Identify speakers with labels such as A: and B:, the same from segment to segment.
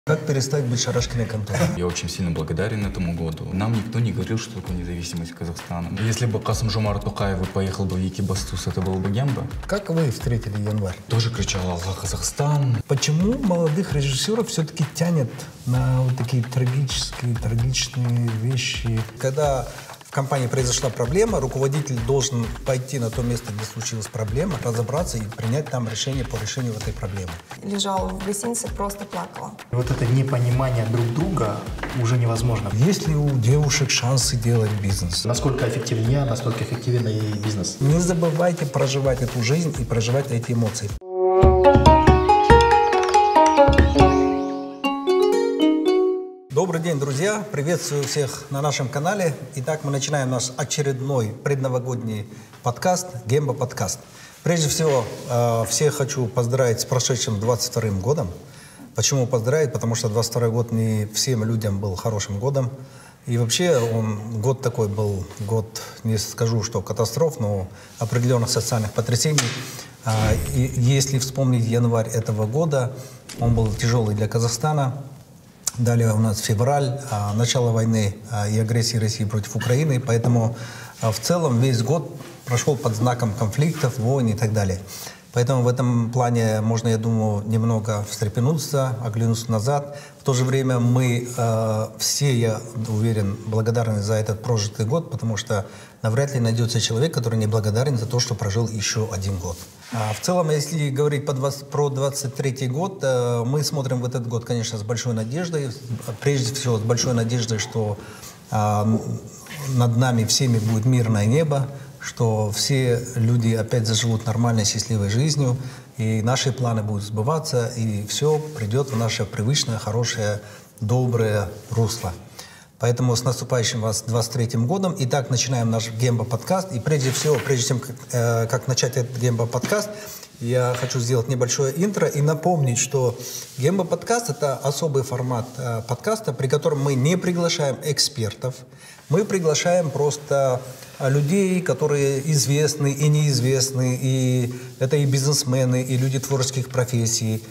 A: Как перестать быть шарашкиной конторой?
B: Я очень сильно благодарен этому году. Нам никто не говорил, что такое независимость Казахстана. Если бы Касым-Жомарт Токаев поехал бы в Екибастуз, это был бы Гемба.
A: Как вы встретили январь?
B: Тоже кричал «Аллах, Казахстан».
A: Почему молодых режиссеров все-таки тянет на вот такие трагичные вещи? Когда в компании произошла проблема, руководитель должен пойти на то место, где случилась проблема, разобраться и принять там решение по решению этой проблемы.
C: Лежала в гостинице, просто плакала.
D: Вот это непонимание друг друга уже невозможно.
A: Есть ли у девушек шансы делать бизнес?
D: Насколько эффективен я, настолько эффективен и бизнес.
A: Не забывайте проживать эту жизнь и проживать эти эмоции. Добрый день, друзья! Приветствую всех на нашем канале. Итак, мы начинаем наш очередной предновогодний подкаст, Гемба подкаст. Прежде всего, всех хочу поздравить с прошедшим 22-м годом. Почему поздравить? Потому что 22-й год не всем людям был хорошим годом. И вообще, год такой был, год, не скажу, что катастроф, но определенных социальных потрясений. И если вспомнить январь этого года, он был тяжелый для Казахстана. Далее у нас февраль, начало войны и агрессии России против Украины, поэтому в целом весь год прошел под знаком конфликтов, войн и так далее. Поэтому в этом плане можно, я думаю, немного встрепенуться, оглянуться назад. В то же время мы все, я уверен, благодарны за этот прожитый год, потому что навряд ли найдется человек, который не благодарен за то, что прожил еще один год. В целом, если говорить про 23-й год, мы смотрим в этот год, конечно, с большой надеждой. Прежде всего, с большой надеждой, что над нами всеми будет мирное небо, что все люди опять заживут нормальной, счастливой жизнью, и наши планы будут сбываться, и все придет в наше привычное, хорошее, доброе русло. Поэтому с наступающим вас 23-м годом. Итак, начинаем наш Гемба-подкаст. И прежде всего, прежде чем как начать этот Гемба-подкаст, я хочу сделать небольшое интро и напомнить, что Гемба-подкаст – это особый формат подкаста, при котором мы не приглашаем экспертов, мы приглашаем просто людей, которые известны и неизвестны, и это и бизнесмены, и люди творческих профессий.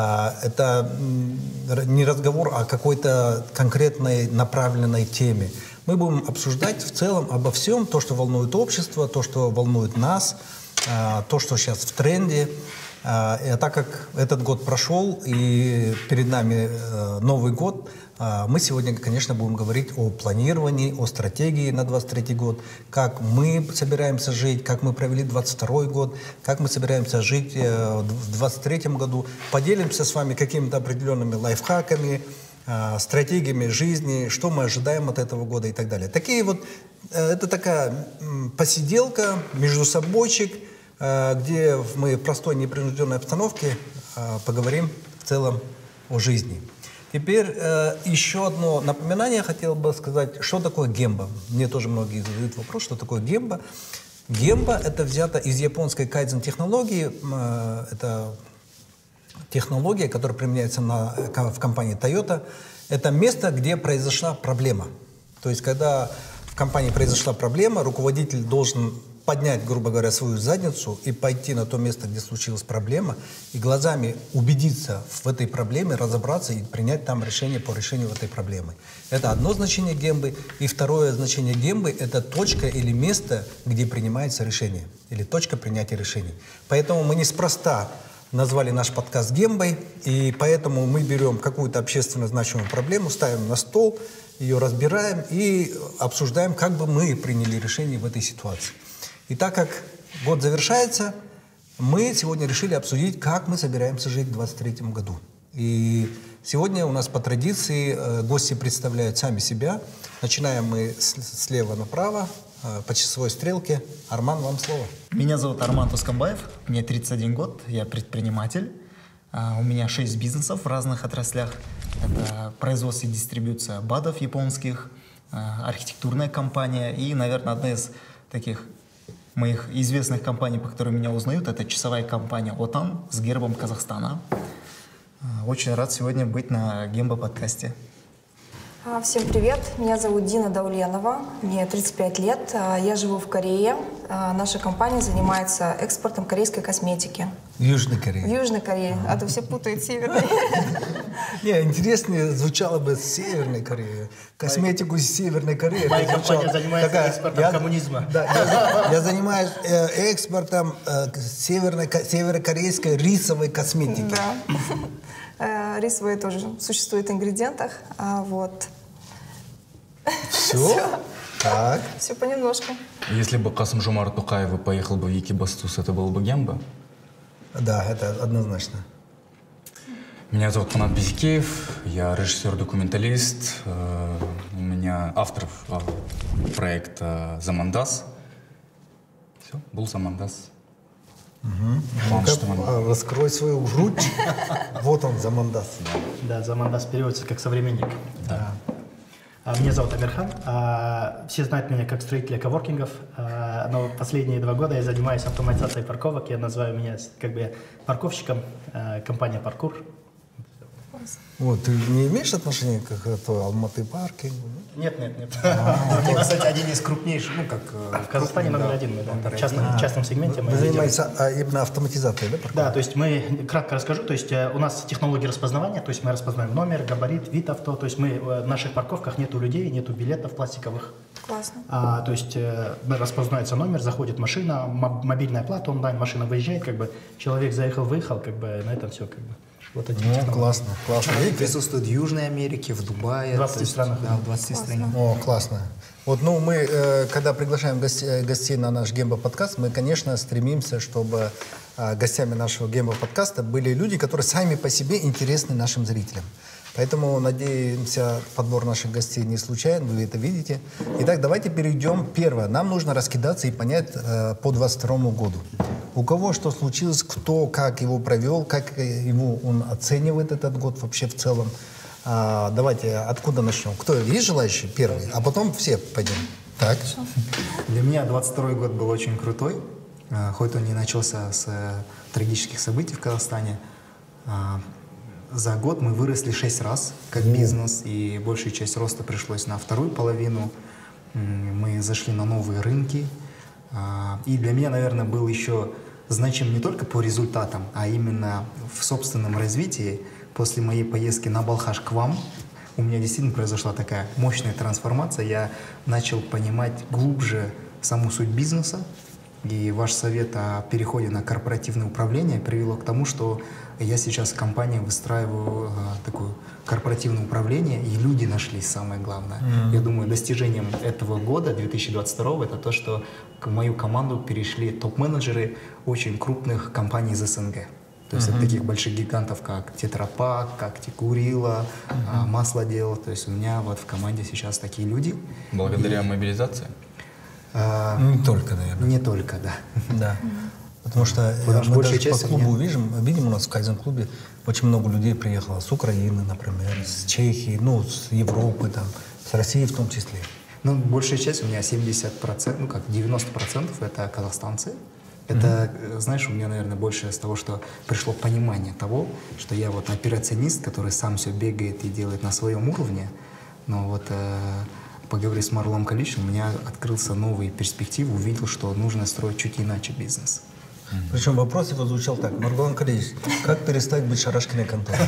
A: Это не разговор о какой-то конкретной направленной теме. Мы будем обсуждать в целом обо всем, то, что волнует общество, то, что волнует нас, то, что сейчас в тренде. И так как этот год прошел и перед нами Новый год, мы сегодня, конечно, будем говорить о планировании, о стратегии на 23-й год, как мы собираемся жить, как мы провели 22-й год, как мы собираемся жить в 23-м году. Поделимся с вами какими-то определенными лайфхаками, стратегиями жизни, что мы ожидаем от этого года и так далее. Такие вот, это такая посиделка, между собойчик, где мы в простой непринужденной обстановке поговорим в целом о жизни. Теперь еще одно напоминание хотел бы сказать, что такое гемба. Мне тоже многие задают вопрос, что такое гемба. Гемба – это взято из японской кайдзен-технологии. Это технология, которая применяется в компании Toyota. Это место, где произошла проблема. То есть, когда в компании произошла проблема, руководитель должен поднять, грубо говоря, свою задницу и пойти на то место, где случилась проблема, и глазами убедиться в этой проблеме, разобраться и принять там решение по решению этой проблемы. Это одно значение гембы. И второе значение гембы – это точка или место, где принимается решение, или точка принятия решений. Поэтому мы неспроста назвали наш подкаст «Гембой», и поэтому мы берем какую-то общественно значимую проблему, ставим на стол, ее разбираем и обсуждаем, как бы мы приняли решение в этой ситуации. И так как год завершается, мы сегодня решили обсудить, как мы собираемся жить в 2023 году. И сегодня у нас по традиции гости представляют сами себя. Начинаем мы слева направо, по часовой стрелке. Арман, вам слово.
D: Меня зовут Арман Тускамбаев, мне 31 год, я предприниматель. У меня 6 бизнесов в разных отраслях. Это производство и дистрибьюция БАДов японских, архитектурная компания и, наверное, одна из таких моих известных компаний, по которым меня узнают, это часовая компания «Отан» с гербом Казахстана. Очень рад сегодня быть на Гемба-подкасте.
C: Всем привет, меня зовут Дина Дауленова, мне 35 лет, я живу в Корее. Наша компания занимается экспортом корейской косметики.
A: В Южной Корее.
C: В Южной Корее, а то все путают северной.
A: Не, интереснее звучало бы Северной Кореи. Косметику из Северной Кореи.
E: Моя компания занимается экспортом коммунизма.
A: Да, я занимаюсь экспортом северокорейской рисовой косметики.
C: Да. Рисовые тоже существуют в ингредиентах. Вот.
A: Все? Так.
C: Все понемножку.
B: Если бы Касым-Жомарт Токаев поехал бы в Екибастуз, это был бы Гемба?
A: Да, это однозначно.
B: Меня зовут Фанат Бизикеев, я режиссер-документалист, у меня автор проекта «Замандас». Все, был «Замандас».
A: Раскрой свою грудь. Вот он, Замандас.
E: Да, Замандас переводится как современник.
B: Да.
E: Меня зовут Амирхан. Все знают меня как строителя коворкингов, но последние 2 года я занимаюсь автоматизацией парковок. Я называю меня как бы парковщиком, компания «Паркур».
A: Вот, ты не имеешь отношения к Алматы паркингу?
E: Нет.
D: Это, кстати, один из крупнейших,
E: В Казахстане номер 1 мы, да, в частном сегменте. Мы
A: Вы
E: лидеры.
A: занимаетесь именно автоматизацией, да, парковки?
E: Да, то есть мы, кратко расскажу, то есть у нас технология распознавания, то есть мы распознаем номер, габарит, вид авто, то есть мы в наших парковках нету людей, нету билетов пластиковых.
C: Классно.
E: То есть распознается номер, заходит машина, мобильная оплата онлайн, машина выезжает, как бы человек заехал, выехал, как бы на этом все, как бы. Вот эти
A: Ну,
E: технологии.
A: классно.
D: Они присутствуют в Южной Америке, в Дубае.
E: 20
D: то есть,
E: странах.
D: Да, в 20 странах.
A: О, классно. Вот, ну, мы, когда приглашаем гостей на наш Гемба-подкаст, мы, конечно, стремимся, чтобы гостями нашего Гемба-подкаста были люди, которые сами по себе интересны нашим зрителям. Поэтому, надеемся, подбор наших гостей не случайен, вы это видите. Итак, давайте перейдем. Первое. Нам нужно раскидаться и понять по 22 году. У кого что случилось, кто как его провел, как его он оценивает этот год вообще в целом. Давайте, откуда начнем? Кто? Есть желающий первый? А потом все пойдем. Так.
D: Для меня 22 год был очень крутой. Хоть он не начался с трагических событий в Казахстане. За год мы выросли 6 раз как бизнес, и большая часть роста пришлось на вторую половину. Мы зашли на новые рынки. И для меня, наверное, был еще значим не только по результатам, а именно в собственном развитии. После моей поездки на Балхаш к вам у меня действительно произошла такая мощная трансформация. Я начал понимать глубже саму суть бизнеса. И ваш совет о переходе на корпоративное управление привело к тому, что я сейчас в компании выстраиваю такое корпоративное управление, и люди нашлись, самое главное. Я думаю, достижением этого года, 2022, это то, что в мою команду перешли топ-менеджеры очень крупных компаний из СНГ. То есть от таких больших гигантов, как Тетрапак, как Тикурила, Маслодел. То есть у меня вот в команде сейчас такие люди.
B: Благодаря мобилизации?
A: Не только, наверное.
D: Не только, да.
A: Да. Потому что
D: Потому
A: мы
D: большая
A: даже по
D: часть
A: клубу
D: меня...
A: видим у нас в Кайзен-клубе очень много людей приехало с Украины, например, с Чехии, ну, с Европы, там, с России в том числе.
D: Ну, большая часть, у меня 70%, ну как, 90% это казахстанцы. Это, знаешь, у меня, наверное, больше с того, что пришло понимание того, что я вот операционист, который сам все бегает и делает на своем уровне. Но вот поговорив с Марлом Каличем, у меня открылся новый перспектив, увидел, что нужно строить чуть иначе бизнес.
A: Причем вопрос его звучал так: Маргулан Калич, как перестать быть Шарашкиной конторой?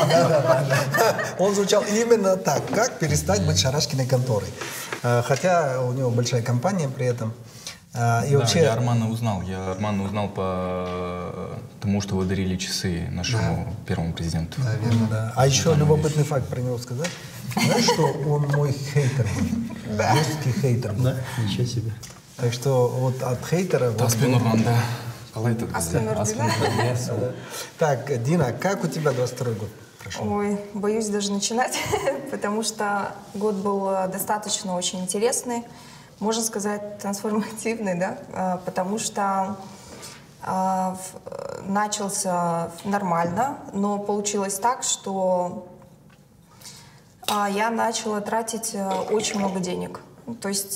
A: Он звучал именно так: как перестать быть Шарашкиной конторой. Хотя у него большая компания при этом. И вообще...
B: Я Армана узнал. Я Армана узнал по тому, что вы дарили часы нашему первому президенту.
A: Да, верно, да. А еще любопытный факт про него сказать. Знаешь, что он мой хейтер был? Жесткий хейтер был.
E: Да, ничего себе.
A: Так что вот от хейтера... Так, Дина, как у тебя 22 год прошел?
C: Ой, боюсь даже начинать, потому что год был достаточно очень интересный, можно сказать, трансформативный, да, потому что начался нормально, но получилось так, что я начала тратить очень много денег. То есть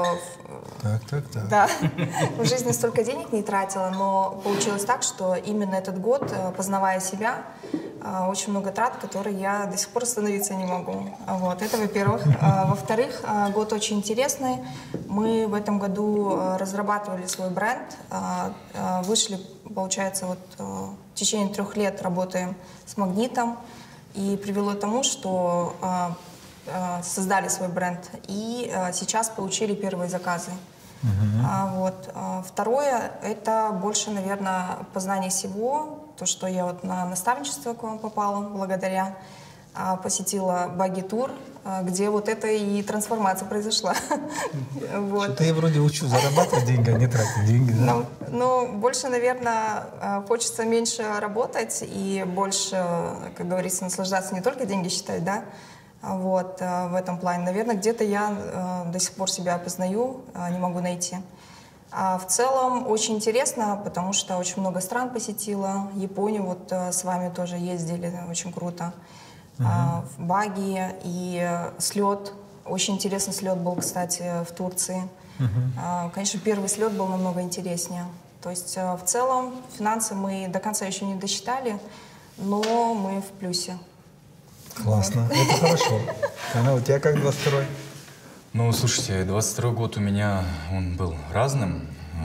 C: да, в жизни столько денег не тратила, но получилось так, что именно этот год, познавая себя, очень много трат, которые я до сих пор остановиться не могу. Вот, это во-первых. Во-вторых, год очень интересный. Мы в этом году разрабатывали свой бренд, вышли, получается, вот в течение 3 лет работаем с Магнитом. и привело к тому, что создали свой бренд и сейчас получили первые заказы. Второе, это больше, наверное, познание всего, то, что я вот на наставничество к вам попала благодаря, посетила баги-тур, где вот эта и трансформация произошла.
A: Что-то я вроде учу зарабатывать деньги, а не тратить деньги. Да?
C: Ну, больше, наверное, хочется меньше работать и больше, как говорится, наслаждаться, не только деньги считать, да, вот, в этом плане. Наверное, где-то я до сих пор себя познаю, не могу найти. А в целом очень интересно, потому что очень много стран посетила. Японию вот с вами тоже ездили, очень круто. В баги и слет. Очень интересный слет был, кстати, в Турции. Конечно, первый слет был намного интереснее. То есть в целом финансы мы до конца еще не досчитали, но мы в плюсе.
A: Классно, это хорошо. Она у тебя как 22-й?
B: Ну, слушайте, 22-й год у меня, он был разным.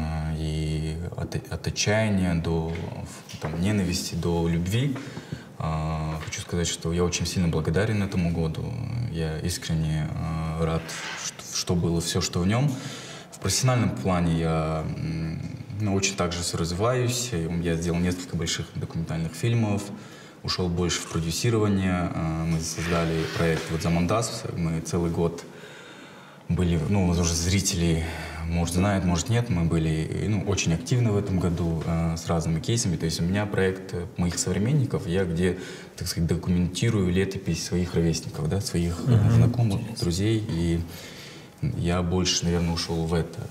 B: И от отчаяния до ненависти, до любви. Хочу сказать, что я очень сильно благодарен этому году. Я искренне рад, что было все, что в нем. В профессиональном плане я очень также все развиваюсь. Я сделал несколько больших документальных фильмов, ушел больше в продюсирование. Мы создали проект вот «Замандас». Мы целый год были, уже зрители, может, знают, может, нет. Мы были очень активны в этом году с разными кейсами. То есть у меня проект моих современников, я где, так сказать, документирую летопись своих ровесников, да, своих знакомых, друзей. И я больше, наверное, ушел в это.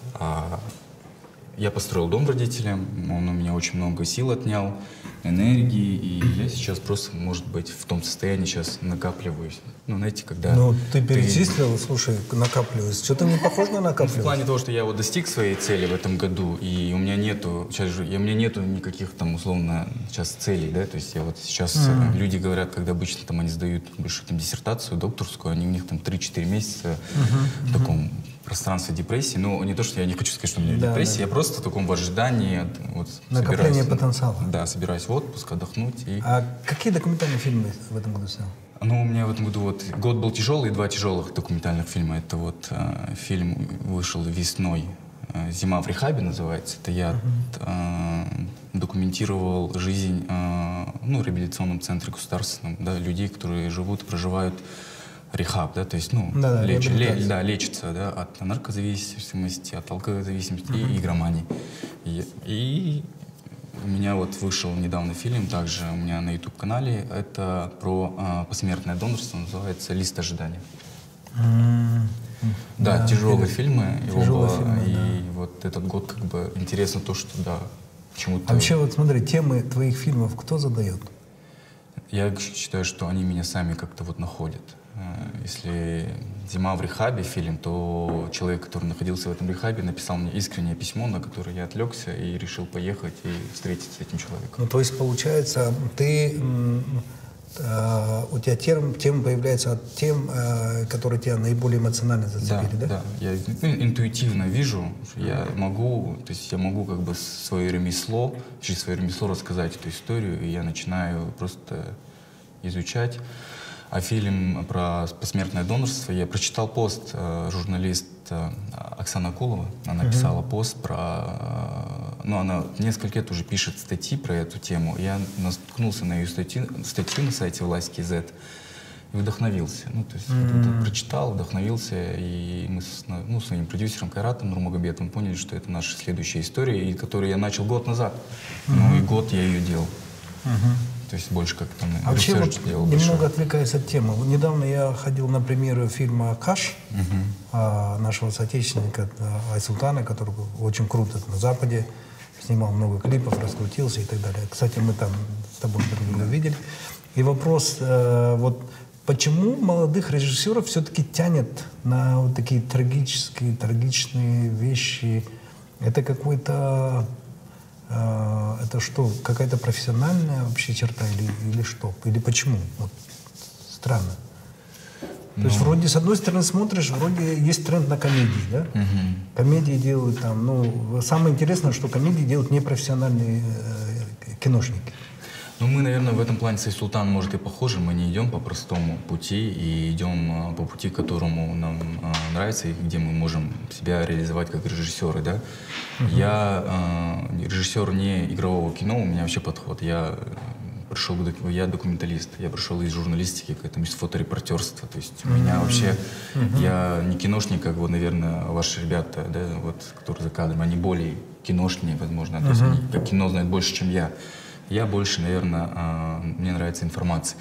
B: Я построил дом родителям, он у меня очень много сил отнял, энергии, и я сейчас просто, может быть, в том состоянии сейчас накапливаюсь. Знаете, когда...
A: ты перечислил, слушай, накапливаюсь. Что-то не похоже на накапливаюсь?
B: В плане того, что я вот достиг своей цели в этом году, и у меня нету, у меня нету никаких там, условно, сейчас целей, да, то есть я вот сейчас, люди говорят, когда обычно там они сдают большую там диссертацию, докторскую, они у них там 3-4 месяца в таком пространстве депрессии. Но не то, что я не хочу сказать, что у меня депрессия, я просто в таком ожидании. Вот,
A: накопление потенциала.
B: Да, собираюсь в отпуск, отдохнуть.
A: А какие документальные фильмы в этом году снял?
B: У меня в этом году год был тяжелый, 2 тяжелых документальных фильма. Это фильм вышел весной, «Зима в рехабе» называется. Это я документировал жизнь в реабилитационном центре государственном, да, людей, которые проживают рехаб, да, то есть, лечатся, да, от наркозависимости, от алкозависимости и игромании. И у меня вышел недавно фильм, также у меня на YouTube-канале, это про посмертное донорство, называется «Лист ожидания». Да, тяжелые фильмы. И вот этот год как бы интересно то, что, да, почему-то...
A: А вообще, смотри, темы твоих фильмов кто задает?
B: Я считаю, что они меня сами как-то находят. Если «Зима в рехабе» фильм, то человек, который находился в этом рехабе, написал мне искреннее письмо, на которое я отвлекся и решил поехать и встретиться с этим человеком.
A: То есть, получается, у тебя темы появляются от тем, которые тебя наиболее эмоционально зацепили, да?
B: Да, я интуитивно вижу, что я могу как бы через свое ремесло рассказать эту историю, и я начинаю просто изучать. А фильм про посмертное донорство, я прочитал пост, журналист Оксана Акулова, она писала пост про... она несколько лет уже пишет статьи про эту тему. Я наткнулся на ее статью на сайте «Власть.кз» и вдохновился. Прочитал, вдохновился, и мы с своим продюсером Кайратом Нурмагомедовым поняли, что это наша следующая история, и которую я начал год назад. И год я ее делал. То есть больше как там...
A: вообще немного отвлекаясь от темы. Недавно я ходил на премьеру фильма «Каш» нашего соотечественника Айсултана, который был очень круто на Западе, снимал много клипов, раскрутился и так далее. Кстати, мы там с тобой видели. И вопрос, почему молодых режиссеров все-таки тянет на такие трагичные вещи? Это какой-то... Это что, какая-то профессиональная вообще черта или что? Или почему? Странно. То есть вроде с одной стороны смотришь, вроде есть тренд на комедии, да? Комедии делают там, самое интересное, что комедии делают непрофессиональные киношники.
B: Ну, мы, наверное, в этом плане с Султан, может, и похожи. Мы не идем по простому пути и идем по пути, которому нам нравится и где мы можем себя реализовать как режиссеры, да. Я режиссер не игрового кино, у меня вообще подход. Я документалист, я пришел из журналистики к этому, из фоторепортерства. То есть у меня вообще, я не киношник, как вот, наверное, ваши ребята, да, вот, которые за кадром, они более киношные, возможно. То есть они как кино знают больше, чем я. Я больше, наверное, мне нравится информация.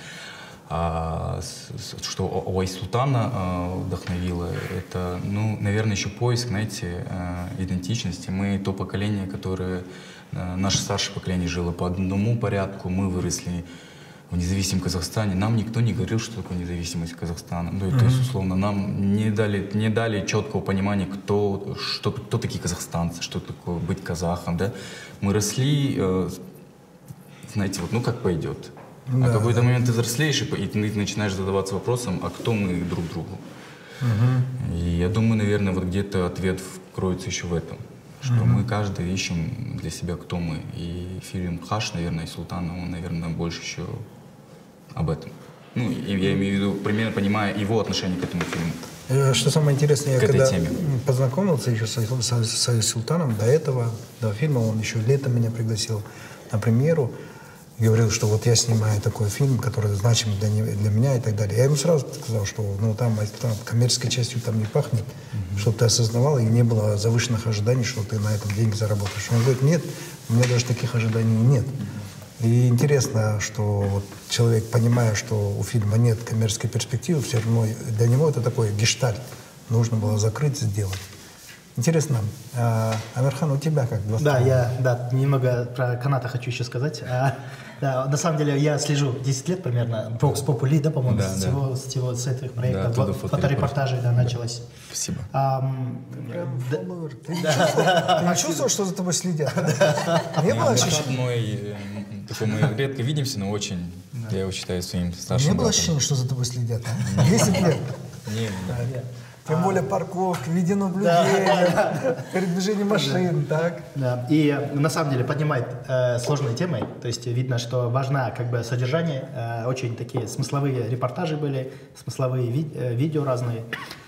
B: Что Уайс Султана вдохновило, это, ну, наверное, еще поиск, знаете, идентичности. Мы то поколение, которое, наше старшее поколение жило по одному порядку, мы выросли в независимом Казахстане. Нам никто не говорил, что такое независимость Казахстана. Ну, то есть, условно, нам не дали четкого понимания, кто такие казахстанцы, что такое быть казахом. Да? Мы росли, знаете, вот, ну как пойдет. Да. А в какой-то момент ты взрослеешь, и ты начинаешь задаваться вопросом, а кто мы друг другу. И я думаю, наверное, вот где-то ответ кроется еще в этом. Что мы каждый ищем для себя, кто мы. И фильм «Хаш», наверное, и «Султан», он, наверное, больше еще об этом. Ну, и я имею в виду, примерно понимая его отношение к этому фильму.
A: Что самое интересное, я когда познакомился еще с Султаном, до фильма, он еще летом меня пригласил на премьеру, говорил, что вот я снимаю такой фильм, который значим для меня и так далее. Я ему сразу сказал, что ну, там коммерческой частью там не пахнет, чтобы ты осознавал, и не было завышенных ожиданий, что ты на этом деньги заработаешь. Он говорит, нет, у меня даже таких ожиданий нет. И интересно, что вот человек, понимая, что у фильма нет коммерческой перспективы, все равно для него это такой гештальт. Нужно было закрыть, сделать. Интересно, Амирхан, у тебя как?
E: Да, немного про Каната хочу еще сказать. Да, на самом деле я слежу 10 лет примерно, Vox Populi, да, по-моему, с этих проектов, да, фоторепортажей, да, началось.
B: Спасибо.
A: Ты не чувствовал, что за тобой следят? Не было ощущения?
B: Мы редко видимся, но очень, я его считаю своим старшим братом.
A: Не было ощущения, что за тобой следят? 10 лет?
B: Нет.
A: Тем более парковка, видеонаблюдение, передвижение машин, так?
E: Да, и на самом деле поднимает сложные темы, то есть видно, что важно как бы содержание, очень такие смысловые репортажи были, смысловые видео разные.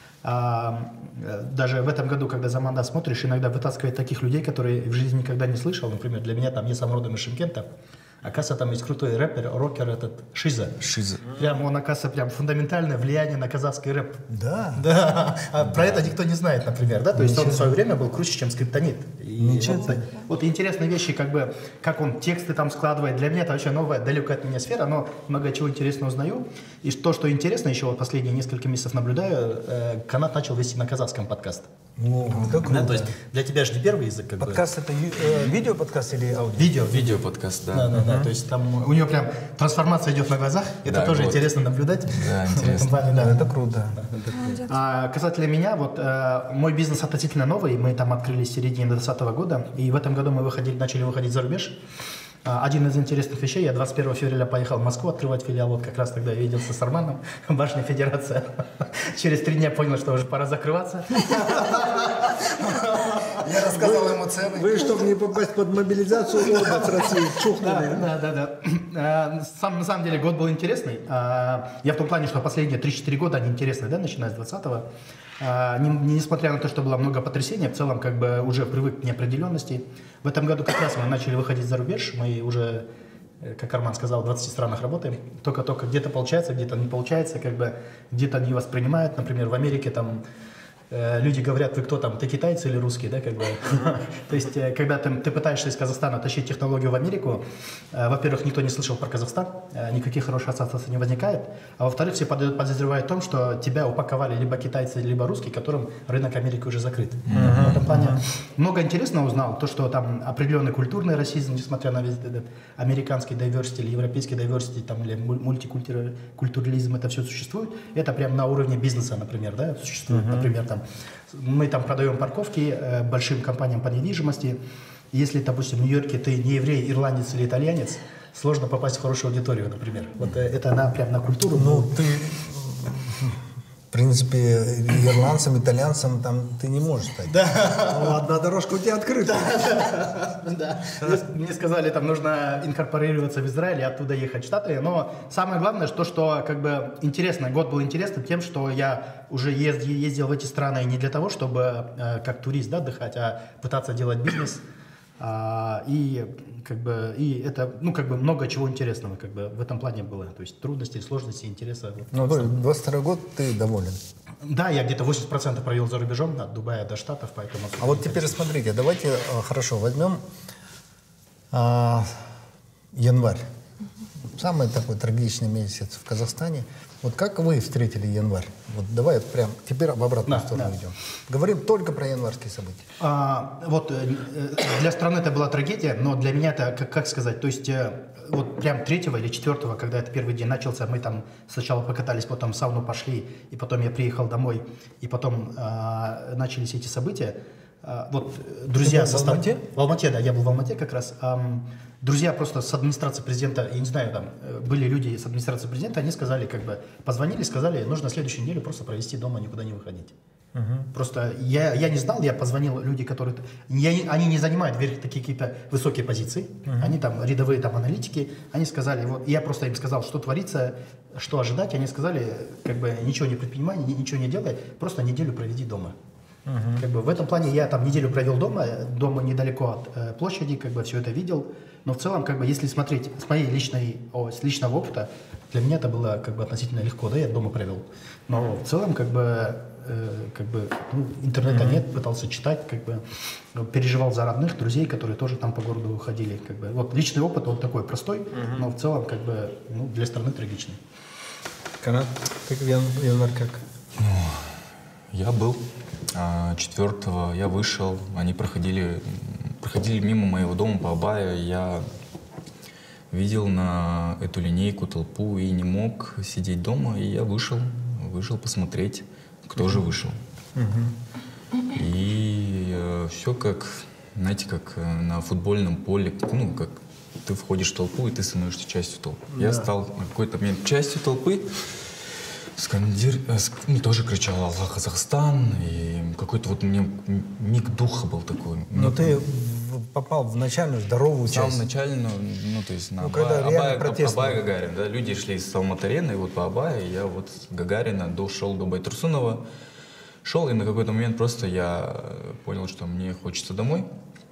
E: Даже в этом году, когда «Заманда» смотришь, иногда вытаскивает таких людей, которые в жизни никогда не слышал. Например, для меня там, я сам родом из Шымкента, оказывается, там есть крутой рэпер, рокер этот Шиза. Прям он, оказывается, прям фундаментальное влияние на казахский рэп.
A: Да.
E: Да. А про это никто не знает, например, да? То есть он в свое время был круче, чем Скриптонит. Вот интересные вещи, как бы, как он тексты там складывает. Для меня это вообще новая, далекая от меня сфера, но много чего интересного узнаю. И то, что интересно, еще вот последние несколько месяцев наблюдаю, Канат начал вести на казахском подкаст.
A: Это круто.
E: Да, то есть для тебя же не первый язык. Как
A: подкаст это видео-подкаст или аудио?
B: Видео-подкаст, да.
E: Да, то есть там у него прям трансформация идет на глазах. Это
B: да,
E: тоже интересно наблюдать.
B: Да, интересно.
A: Это круто.
E: Касательно меня, вот мой бизнес относительно новый. Мы там открылись в середине 2020 года. И в этом году мы начали выходить за рубеж. Один из интересных вещей, я 21 февраля поехал в Москву открывать филиал, вот как раз тогда я виделся с Арманом, Башня Федерация. Через 3 дня понял, что уже пора закрываться.
A: Я рассказал ему цены. Вы, чтобы не попасть под мобилизацию, с России чухнули.
E: Да. На самом деле год был интересный. Я в том плане, что последние 3-4 года они интересные, да, начиная с 20-го. Несмотря на то, что было много потрясений, в целом как бы уже привык к неопределенности. В этом году как раз мы начали выходить за рубеж. Мы уже, как Арман сказал, в 20 странах работаем. Только где-то получается, где-то не получается, как бы где-то не воспринимают. Например, в Америке там люди говорят, вы кто там, ты китайцы или русские, да, как бы. То есть, когда ты пытаешься из Казахстана тащить технологию в Америку, во-первых, никто не слышал про Казахстан, никаких хороших ассоциаций не возникает, а во-вторых, все подозревают в том, что тебя упаковали либо китайцы, либо русские, которым рынок Америки уже закрыт. В этом плане много интересного узнал, то, что там определенный культурный расизм, несмотря на весь этот американский diversity или европейский diversity, там, или мультикультурализм, это все существует, это прям на уровне бизнеса, например, да, существует, например, там, мы там продаем парковки большим компаниям по недвижимости. Если, допустим, в Нью-Йорке ты не еврей, ирландец или итальянец, сложно попасть в хорошую аудиторию, например. Вот это прям на культуру.
A: Ну, ты, в принципе, ирландцам, итальянцам там ты не можешь стать.
E: Да.
A: Ну, одна дорожка у тебя открыта.
E: Да. Мне сказали, там нужно инкорпорироваться в Израиль и оттуда ехать в Штаты. Но самое главное, что как бы интересно, год был интересным тем, что я уже ездил в эти страны не для того, чтобы как турист, да, отдыхать, а пытаться делать бизнес. И как бы и это, ну, как бы много чего интересного как бы в этом плане было. То есть трудности, сложности, интереса.
A: Ну, 22 год ты доволен.
E: Да, я где-то 80% провел за рубежом, от Дубая до Штатов, поэтому...
A: А вот теперь смотрите, давайте хорошо возьмем январь. Самый такой трагичный месяц в Казахстане. Вот как вы встретили январь? Вот давай прям теперь об обратную сторону идем. Говорим только про январские события.
E: Вот для страны это была трагедия, но для меня это, как сказать, то есть вот прям 3-го или 4-го, когда это первый день начался, мы там сначала покатались, потом в сауну пошли, и потом я приехал домой, и потом начались эти события. Вот друзья
A: в Алмате?
E: В Алмате, да, я был в Алмате как раз. Друзья просто с администрации президента, я не знаю, там были люди с администрации президента, они сказали, как бы, позвонили, сказали, нужно следующую неделю просто провести дома, никуда не выходить. Просто я не знал, я позвонил люди, которые... Они не занимают такие какие-то высокие позиции, они там рядовые там аналитики, они сказали, вот, я просто им сказал, что творится, что ожидать, они сказали, как бы, ничего не предпринимай, ничего не делай, просто неделю проведи дома. Как бы в этом плане я там неделю провел дома недалеко от площади, как бы все это видел. Но в целом, как бы, если смотреть с моей с личного опыта, для меня это было как бы относительно легко, да, я дома провел. Но в целом, как бы ну, интернета нет, пытался читать, как бы переживал за родных, друзей, которые тоже там по городу ходили, как бы. Вот личный опыт, он такой простой, но в целом, как бы, ну, для страны трагичный.
A: Канат, ты январь как?
B: Я был 4-го, я вышел, они проходили мимо моего дома по Абае, я видел на эту линейку толпу и не мог сидеть дома, и я вышел посмотреть, кто же вышел. И все как, знаете, как на футбольном поле, ну, как ты входишь в толпу, и ты становишься частью толпы. Да. Я стал на какой-то момент частью толпы, тоже кричал «Аллах, Казахстан», и какой-то вот мне миг духа был такой.
A: Но ты попал в начальную здоровую часть.
B: В начальную, ну то есть на
A: Абая
B: Гагарин, да, люди шли с Алматы-арены, и вот по Абая, я вот с Гагарина дошел до Байтурсунова, шел, и на какой-то момент просто я понял, что мне хочется домой.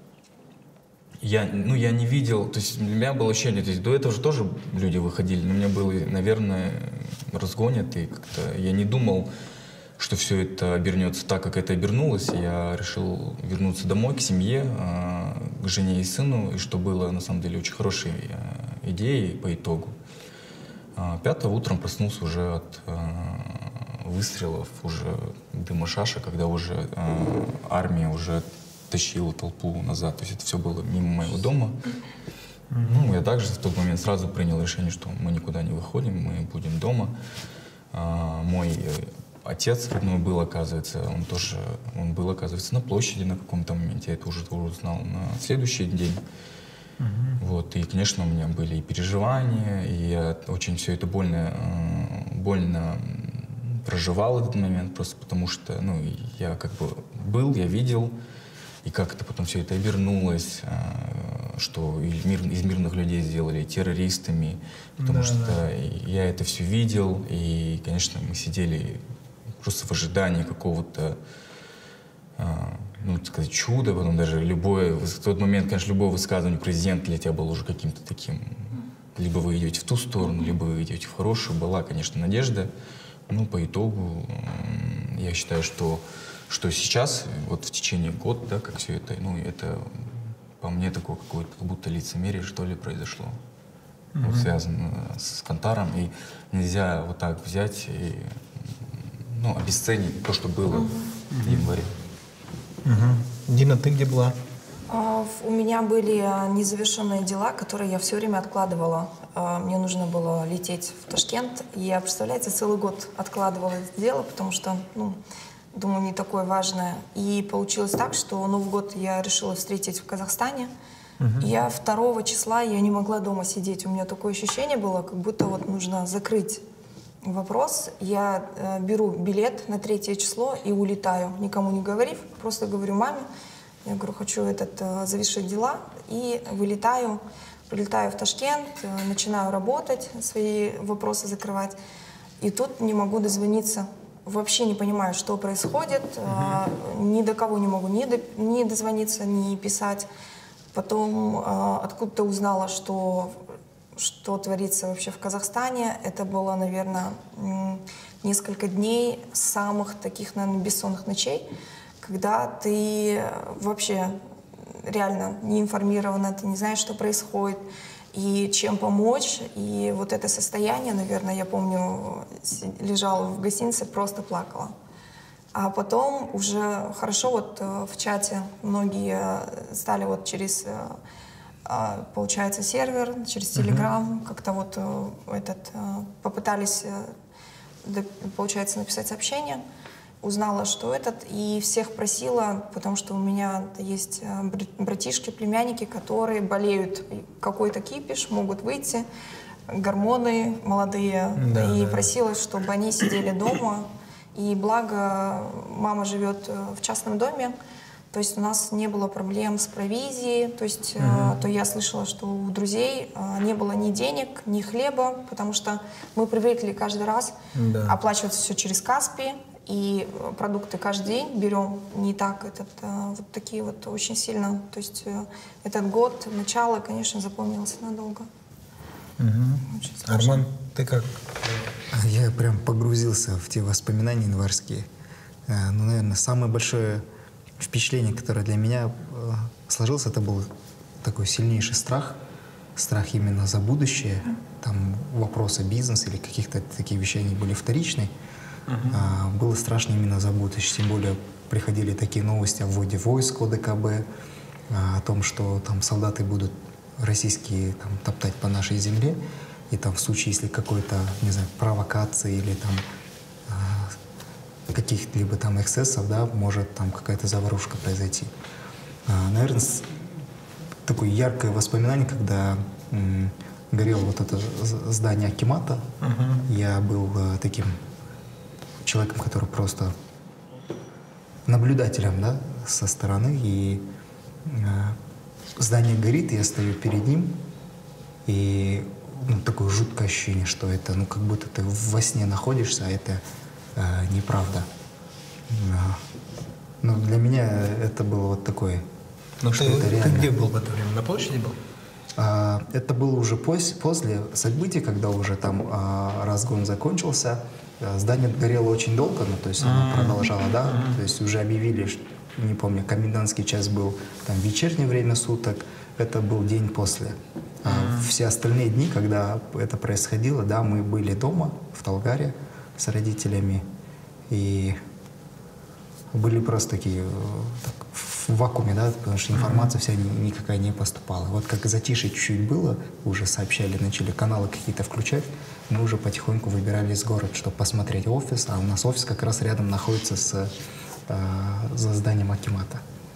B: Я не видел, то есть для меня было ощущение, то есть до этого же тоже люди выходили, но у меня было, наверное, разгонят, и как-то я не думал, что все это обернется так, как это обернулось. Я решил вернуться домой, к семье, к жене и сыну, и что было, на самом деле, очень хорошей идеей по итогу. 5-го утром проснулся уже от выстрелов, уже дыма шаша, когда уже армия уже тащила толпу назад. То есть это все было мимо моего дома. Ну, я также в тот момент сразу принял решение, что мы никуда не выходим, мы будем дома. Мой отец родной был, оказывается, он был, оказывается, на площади на каком-то моменте. Я это уже узнал на следующий день. Вот, и, конечно, у меня были и переживания, и я очень все это больно проживал этот момент, просто потому что, ну, я как бы был, я видел, и как это потом все это обернулось, что из мирных людей сделали террористами, потому что я это все видел, и, конечно, мы сидели просто в ожидании какого-то, ну, так сказать, чуда, потом даже в тот момент, конечно, любое высказывание президента для тебя было уже каким-то таким, либо вы идете в ту сторону, либо вы идете в хорошую, была, конечно, надежда, но по итогу я считаю, что сейчас, вот в течение года, да, как все это, ну, это по мне такое какое-то как будто лицемерие, что ли, произошло. Вот связано с Кантаром, и нельзя вот так взять и, ну, обесценить то, что было в январе.
A: Дина, ты где была?
C: У меня были незавершенные дела, которые я все время откладывала. Мне нужно было лететь в Ташкент, и я, представляете, целый год откладывала это дело, потому что, ну, думаю, не такое важное. И получилось так, что Новый год я решила встретить в Казахстане. Я 2 числа я не могла дома сидеть. У меня такое ощущение было, как будто вот нужно закрыть вопрос. Я беру билет на 3 число и улетаю, никому не говорив. Просто говорю маме, я говорю, хочу завершить дела. И прилетаю в Ташкент, начинаю работать, свои вопросы закрывать. И тут не могу дозвониться. Вообще не понимаю, что происходит. Ни до кого не могу ни дозвониться, ни писать. Потом откуда-то узнала, что творится вообще в Казахстане. Это было, наверное, несколько дней самых таких, наверное, бессонных ночей, когда ты вообще реально не информирована, ты не знаешь, что происходит и чем помочь. И вот это состояние, наверное, я помню, лежала в гостинице, просто плакала. А потом уже хорошо в чате многие стали через, получается, сервер, через Telegram, как-то попытались, получается, написать сообщение. Узнала, что и всех просила, потому что у меня есть братишки, племянники, которые болеют. Какой-то кипиш, могут выйти, гормоны молодые. И просила, чтобы они сидели дома. И благо мама живет в частном доме, то есть у нас не было проблем с провизией, то есть то я слышала, что у друзей не было ни денег, ни хлеба, потому что мы привыкли каждый раз оплачивать все через Каспи, и продукты каждый день берем не так, такие очень сильно. То есть этот год, начало, конечно, запомнилось надолго.
A: Арман, ты как?
D: Я прям погрузился в те воспоминания январские. Ну, наверное, самое большое впечатление, которое для меня сложилось, это был такой сильнейший страх. Страх именно за будущее. Там вопросы бизнеса или каких-то таких вещей, они были вторичные. Было страшно именно за будущее. Тем более приходили такие новости о вводе войск ОДКБ, о том, что там солдаты будут российские топтать по нашей земле. И там в случае, если какой-то, не знаю, провокации или там каких-либо там эксцессов, да, может там какая-то заварушка произойти. Наверное, такое яркое воспоминание, когда горело вот это здание акимата. Я был таким человеком, который просто наблюдателем, да, со стороны, и здание горит, и я стою перед ним, и такое жуткое ощущение, что это, как будто ты во сне находишься, а это неправда. Но для меня это было вот такое.
A: Но ты где был в это время? На площади был?
D: Это было уже после событий, когда уже там разгон закончился. Здание горело очень долго, то есть оно продолжало, да, то есть уже объявили, не помню, комендантский час был, там вечернее время суток, это был день после. Все остальные дни, когда это происходило, да, мы были дома в Талгаре с родителями и были просто такие в вакууме, да, потому что информация вся никакая не поступала. Вот как затишье чуть-чуть было, уже сообщали, начали каналы какие-то включать, мы уже потихоньку выбирали из города, чтобы посмотреть офис, а у нас офис как раз рядом находится за зданием акимата.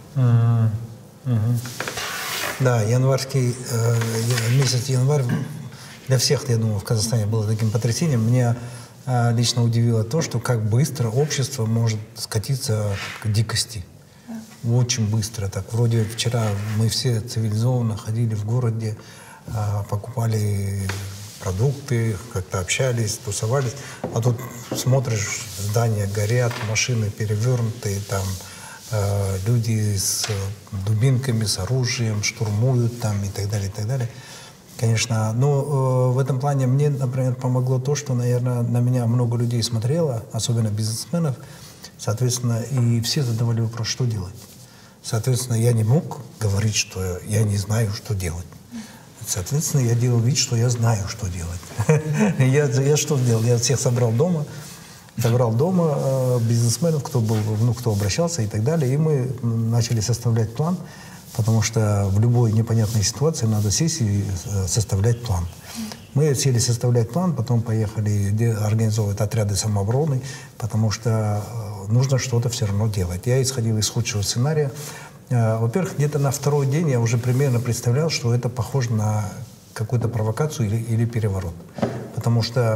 A: Да, январский месяц январь для всех, я думаю, в Казахстане было таким потрясением. Меня лично удивило то, что как быстро общество может скатиться к дикости. Очень быстро. Так вроде вчера мы все цивилизованно ходили в городе, покупали продукты, как-то общались, тусовались. А тут смотришь, здания горят, машины перевернутые, там люди с дубинками, с оружием штурмуют там и так далее, и так далее. Конечно, но в этом плане мне, например, помогло то, что, наверное, на меня много людей смотрело, особенно бизнесменов, соответственно, и все задавали вопрос, что делать. Соответственно, я не мог говорить, что я не знаю, что делать. Соответственно, я делал вид, что я знаю, что делать. Я что сделал? Я всех собрал дома бизнесменов, кто был, кто обращался и так далее, и мы начали составлять план, потому что в любой непонятной ситуации надо сесть и составлять план. Мы сели составлять план, потом поехали организовывать отряды самообороны, потому что нужно что-то все равно делать. Я исходил из худшего сценария. Во-первых, где-то на второй день я уже примерно представлял, что это похоже на какую-то провокацию или переворот. Потому что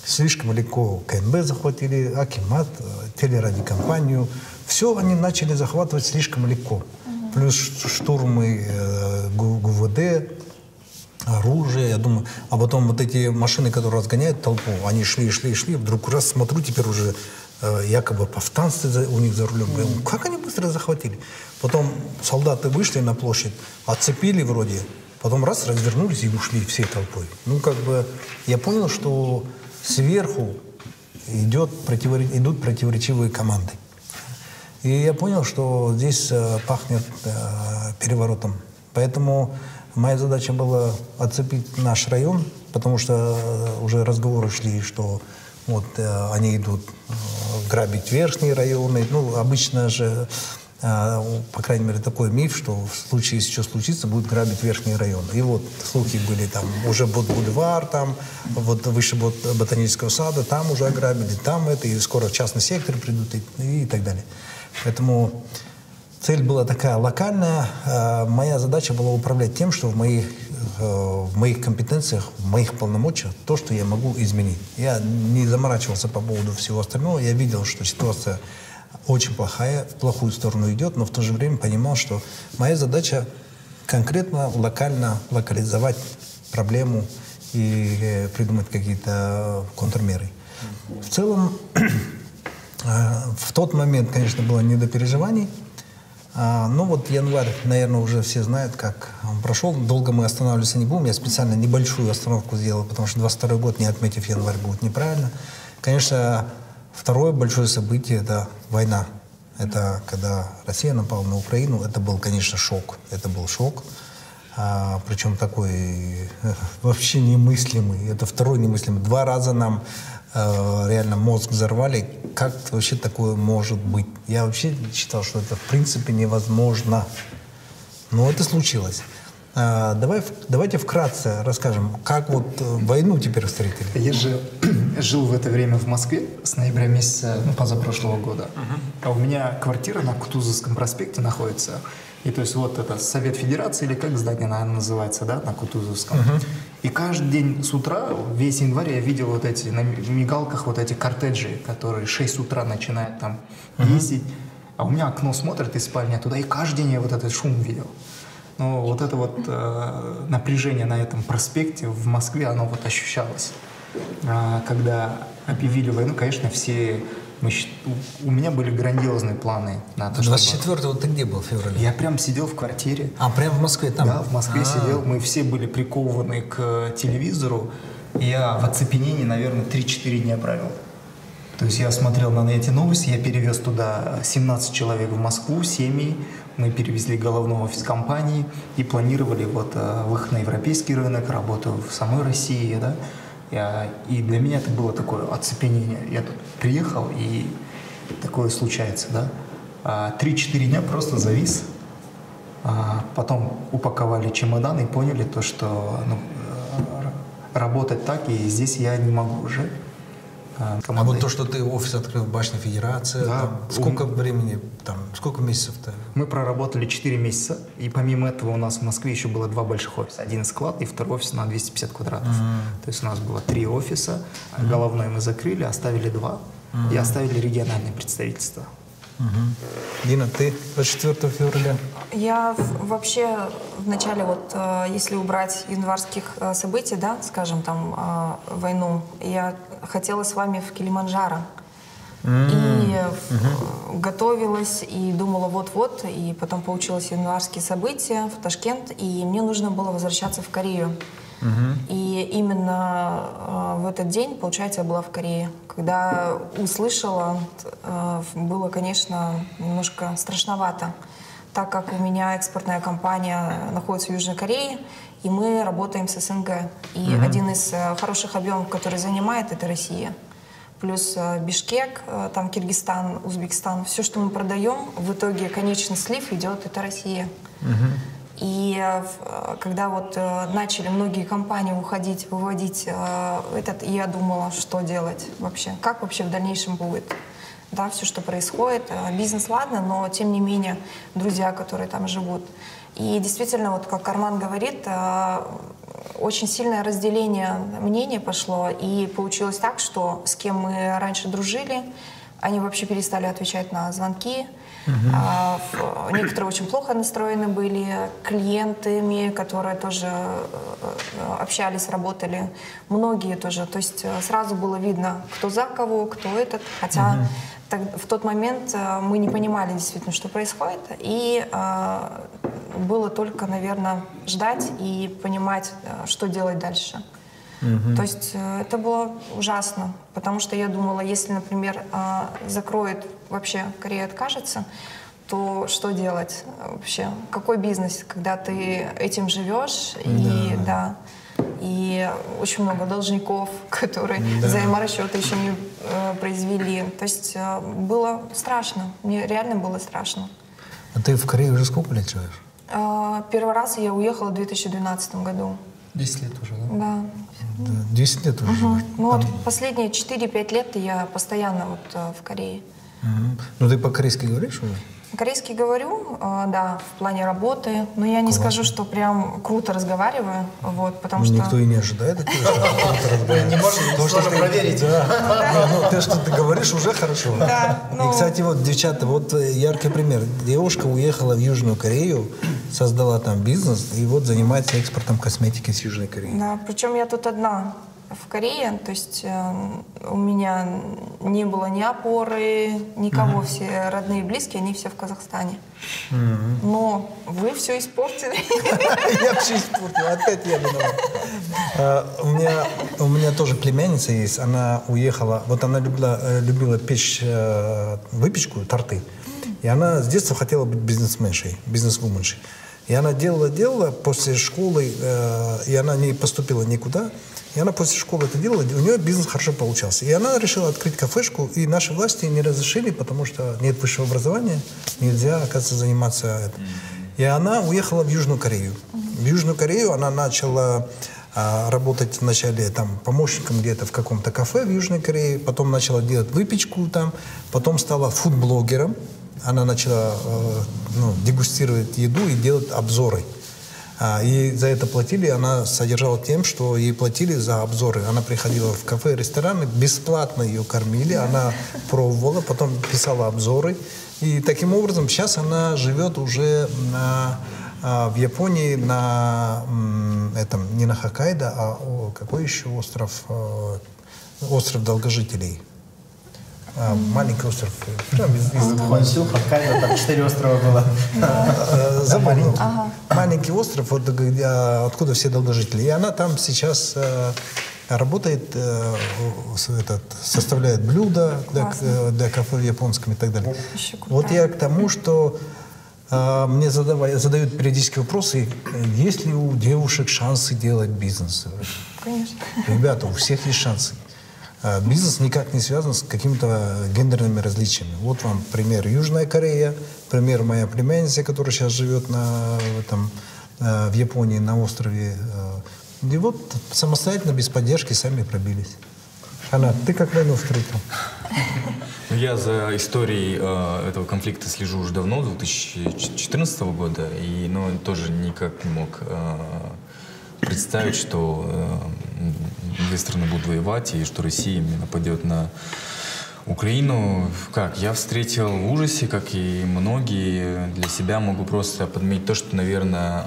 A: Слишком легко КНБ захватили, Акимат, телерадиокомпанию. Все они начали захватывать слишком легко. Плюс штурмы ГУВД, оружие, я думаю. А потом вот эти машины, которые разгоняют толпу, они шли, вдруг раз смотрю, теперь уже якобы повстанцы у них за рулем. Как они быстро захватили? Потом солдаты вышли на площадь, отцепили вроде, потом раз, развернулись и ушли всей толпой. Ну, как бы я понял, что сверху идут противоречивые команды. И я понял, что здесь пахнет переворотом. Поэтому моя задача была отцепить наш район, потому что уже разговоры шли, что вот они идут грабить верхние районы. Ну, обычно же, по крайней мере, такой миф, что в случае, если что случится, будут грабить верхние районы. И вот слухи были там, уже будет бульвар, там, вот выше ботанического сада, там уже ограбили, там это, и скоро в частный сектор придут и так далее. Поэтому цель была такая локальная. Моя задача была управлять тем, что в моих компетенциях, в моих полномочиях, то, что я могу изменить. Я не заморачивался по поводу всего остального. Я видел, что ситуация очень плохая, в плохую сторону идет, но в то же время понимал, что моя задача конкретно, локально локализовать проблему и придумать какие-то контрмеры. В целом, в тот момент, конечно, было не до переживаний. Ну вот январь, наверное, уже все знают, как он прошел. Долго мы останавливаться не будем. Я специально небольшую остановку сделал, потому что 22 год, не отметив январь, будет неправильно. Конечно, второе большое событие – это война. Это когда Россия напала на Украину. Это был, конечно, шок. Это был шок. Причем такой вообще немыслимый. Это второй немыслимый. 2 раза нам реально мозг взорвали. Как вообще такое может быть? Я вообще считал, что это в принципе невозможно. Но это случилось. Давайте вкратце расскажем, как вот войну теперь встретили.
D: Я же жил в это время в Москве с ноября месяца позапрошлого года. А у меня квартира на Кутузовском проспекте находится. И то есть вот это Совет Федерации, или как здание, наверное, называется, да, на Кутузовском. И каждый день с утра, весь январь, я видел вот эти, на мигалках вот эти кортеджи, которые 6 утра начинают там ездить. А у меня окно смотрит из спальни туда, и каждый день я вот этот шум видел. Но вот это вот напряжение на этом проспекте в Москве, оно вот ощущалось. Когда объявили войну, конечно, все... У меня были грандиозные планы на то,
A: 24-го ты где был в феврале?
D: Я прям сидел в квартире.
A: Прям в Москве там?
D: Да, в Москве сидел. Мы все были прикованы к телевизору. Я в оцепенении, наверное, 3-4 дня провел. То есть я смотрел на эти новости, я перевез туда 17 человек в Москву, семьи. Мы перевезли головной офис компании и планировали вот выход на европейский рынок, работу в самой России, да. И для меня это было такое оцепенение. Я тут приехал, и такое случается, да. 3-4 дня просто завис. Потом упаковали чемодан и поняли то, что работать так, и здесь я не могу уже.
A: А вот то, что ты офис открыл в Башне Федерации,
D: да,
A: там, сколько времени, там, сколько месяцев-то?
D: Мы проработали 4 месяца, и помимо этого у нас в Москве еще было 2 больших офиса. Один склад и второй офис на 250 квадратов. То есть у нас было 3 офиса, головной мы закрыли, оставили 2 и оставили региональное представительство.
A: Дина, ты 24 февраля?
C: Я вообще в начале, вот, если убрать январских событий, да, скажем, там, войну, я хотела с вами в Килиманджаро. И готовилась, и думала вот-вот, и потом получилось январские события в Ташкент, и мне нужно было возвращаться в Корею. И именно в этот день, получается, я была в Корее. Когда услышала, было, конечно, немножко страшновато, так как у меня экспортная компания находится в Южной Корее, и мы работаем с СНГ. И один из хороших объемов, который занимает, это Россия. Плюс Бишкек, там Киргизстан, Узбекистан. Все, что мы продаем, в итоге конечный слив идет, это Россия. И когда вот начали многие компании уходить, выводить я думала, что делать вообще, как вообще в дальнейшем будет. Да, все, что происходит, бизнес, ладно, но тем не менее друзья, которые там живут. И действительно, вот как Арман говорит, очень сильное разделение мнений пошло, и получилось так, что с кем мы раньше дружили, они вообще перестали отвечать на звонки. Некоторые очень плохо настроены были, клиентами, которые тоже общались, работали, многие тоже. То есть сразу было видно, кто за кого, кто этот. Хотя в тот момент мы не понимали действительно, что происходит. И было только, наверное, ждать и понимать, что делать дальше. То есть это было ужасно, потому что я думала, если, например, закроет, вообще Корея откажется, то что делать вообще? Какой бизнес, когда ты этим живешь? И очень много должников, которые взаиморасчеты еще не произвели. То есть было страшно, мне реально было страшно.
A: А ты в Корее уже сколько лет живешь?
C: Первый раз я уехала в 2012 году.
D: 10 лет уже, да?
C: Да.
A: 10 лет уже живешь?
C: Ну вот последние 4-5 лет я постоянно вот в Корее.
A: Ну ты по-корейски говоришь уже?
C: Корейский говорю, да, в плане работы, но я не скажу, что прям круто разговариваю, вот, потому что...
A: Никто и не ожидает от тебя, что ты круто разговариваешь.
D: Не можешь проверить.
A: Ну, то, что ты говоришь, уже хорошо. И, кстати, вот, девчата, вот яркий пример. Девушка уехала в Южную Корею, создала там бизнес, и вот занимается экспортом косметики с Южной Кореи.
C: Да, причем я тут одна в Корее, то есть у меня не было ни опоры, никого, все родные и близкие, они все в Казахстане. Но вы все испортили.
A: Я все испортил, опять я виноват. У меня тоже племянница есть, она уехала, вот она любила печь выпечку, торты, и она с детства хотела быть бизнесменшей, бизнесвуменшей. И она делала после школы, и она не поступила никуда. И она после школы это делала, у нее бизнес хорошо получался. И она решила открыть кафешку, и наши власти не разрешили, потому что нет высшего образования, нельзя, оказывается, заниматься этим. И она уехала в Южную Корею. В Южную Корею она начала работать вначале там помощником где-то в каком-то кафе в Южной Корее, потом начала делать выпечку там, потом стала фудблогером. Она начала дегустировать еду и делать обзоры. Ей за это платили, она содержала тем, что ей платили за обзоры. Она приходила в кафе, рестораны, бесплатно ее кормили, она пробовала, потом писала обзоры. И таким образом сейчас она живет уже в Японии не на Хоккайдо, а какой еще остров? Остров долгожителей. Маленький остров.
E: Хонсю, Хоккайдо, там 4 острова было.
A: Забыл. Маленький остров, вот, откуда все долгожители. И она там сейчас работает, составляет блюда для кафе в японском и так далее. Вот я к тому, что мне задают периодически вопросы, есть ли у девушек шансы делать бизнес?
C: Конечно.
A: Ребята, у всех есть шансы. Бизнес никак не связан с какими-то гендерными различиями. Вот вам пример Южная Корея, пример моя племянница, которая сейчас живет в Японии на острове. И вот самостоятельно, без поддержки, сами пробились. Анна, ты как войну встретил?
B: Я за историей этого конфликта слежу уже давно, 2014 года, и тоже никак не мог представить, что две страны будут воевать, и что Россия нападет на Украину. Я встретил в ужасе, как и многие. Для себя могу просто подметить то, что, наверное,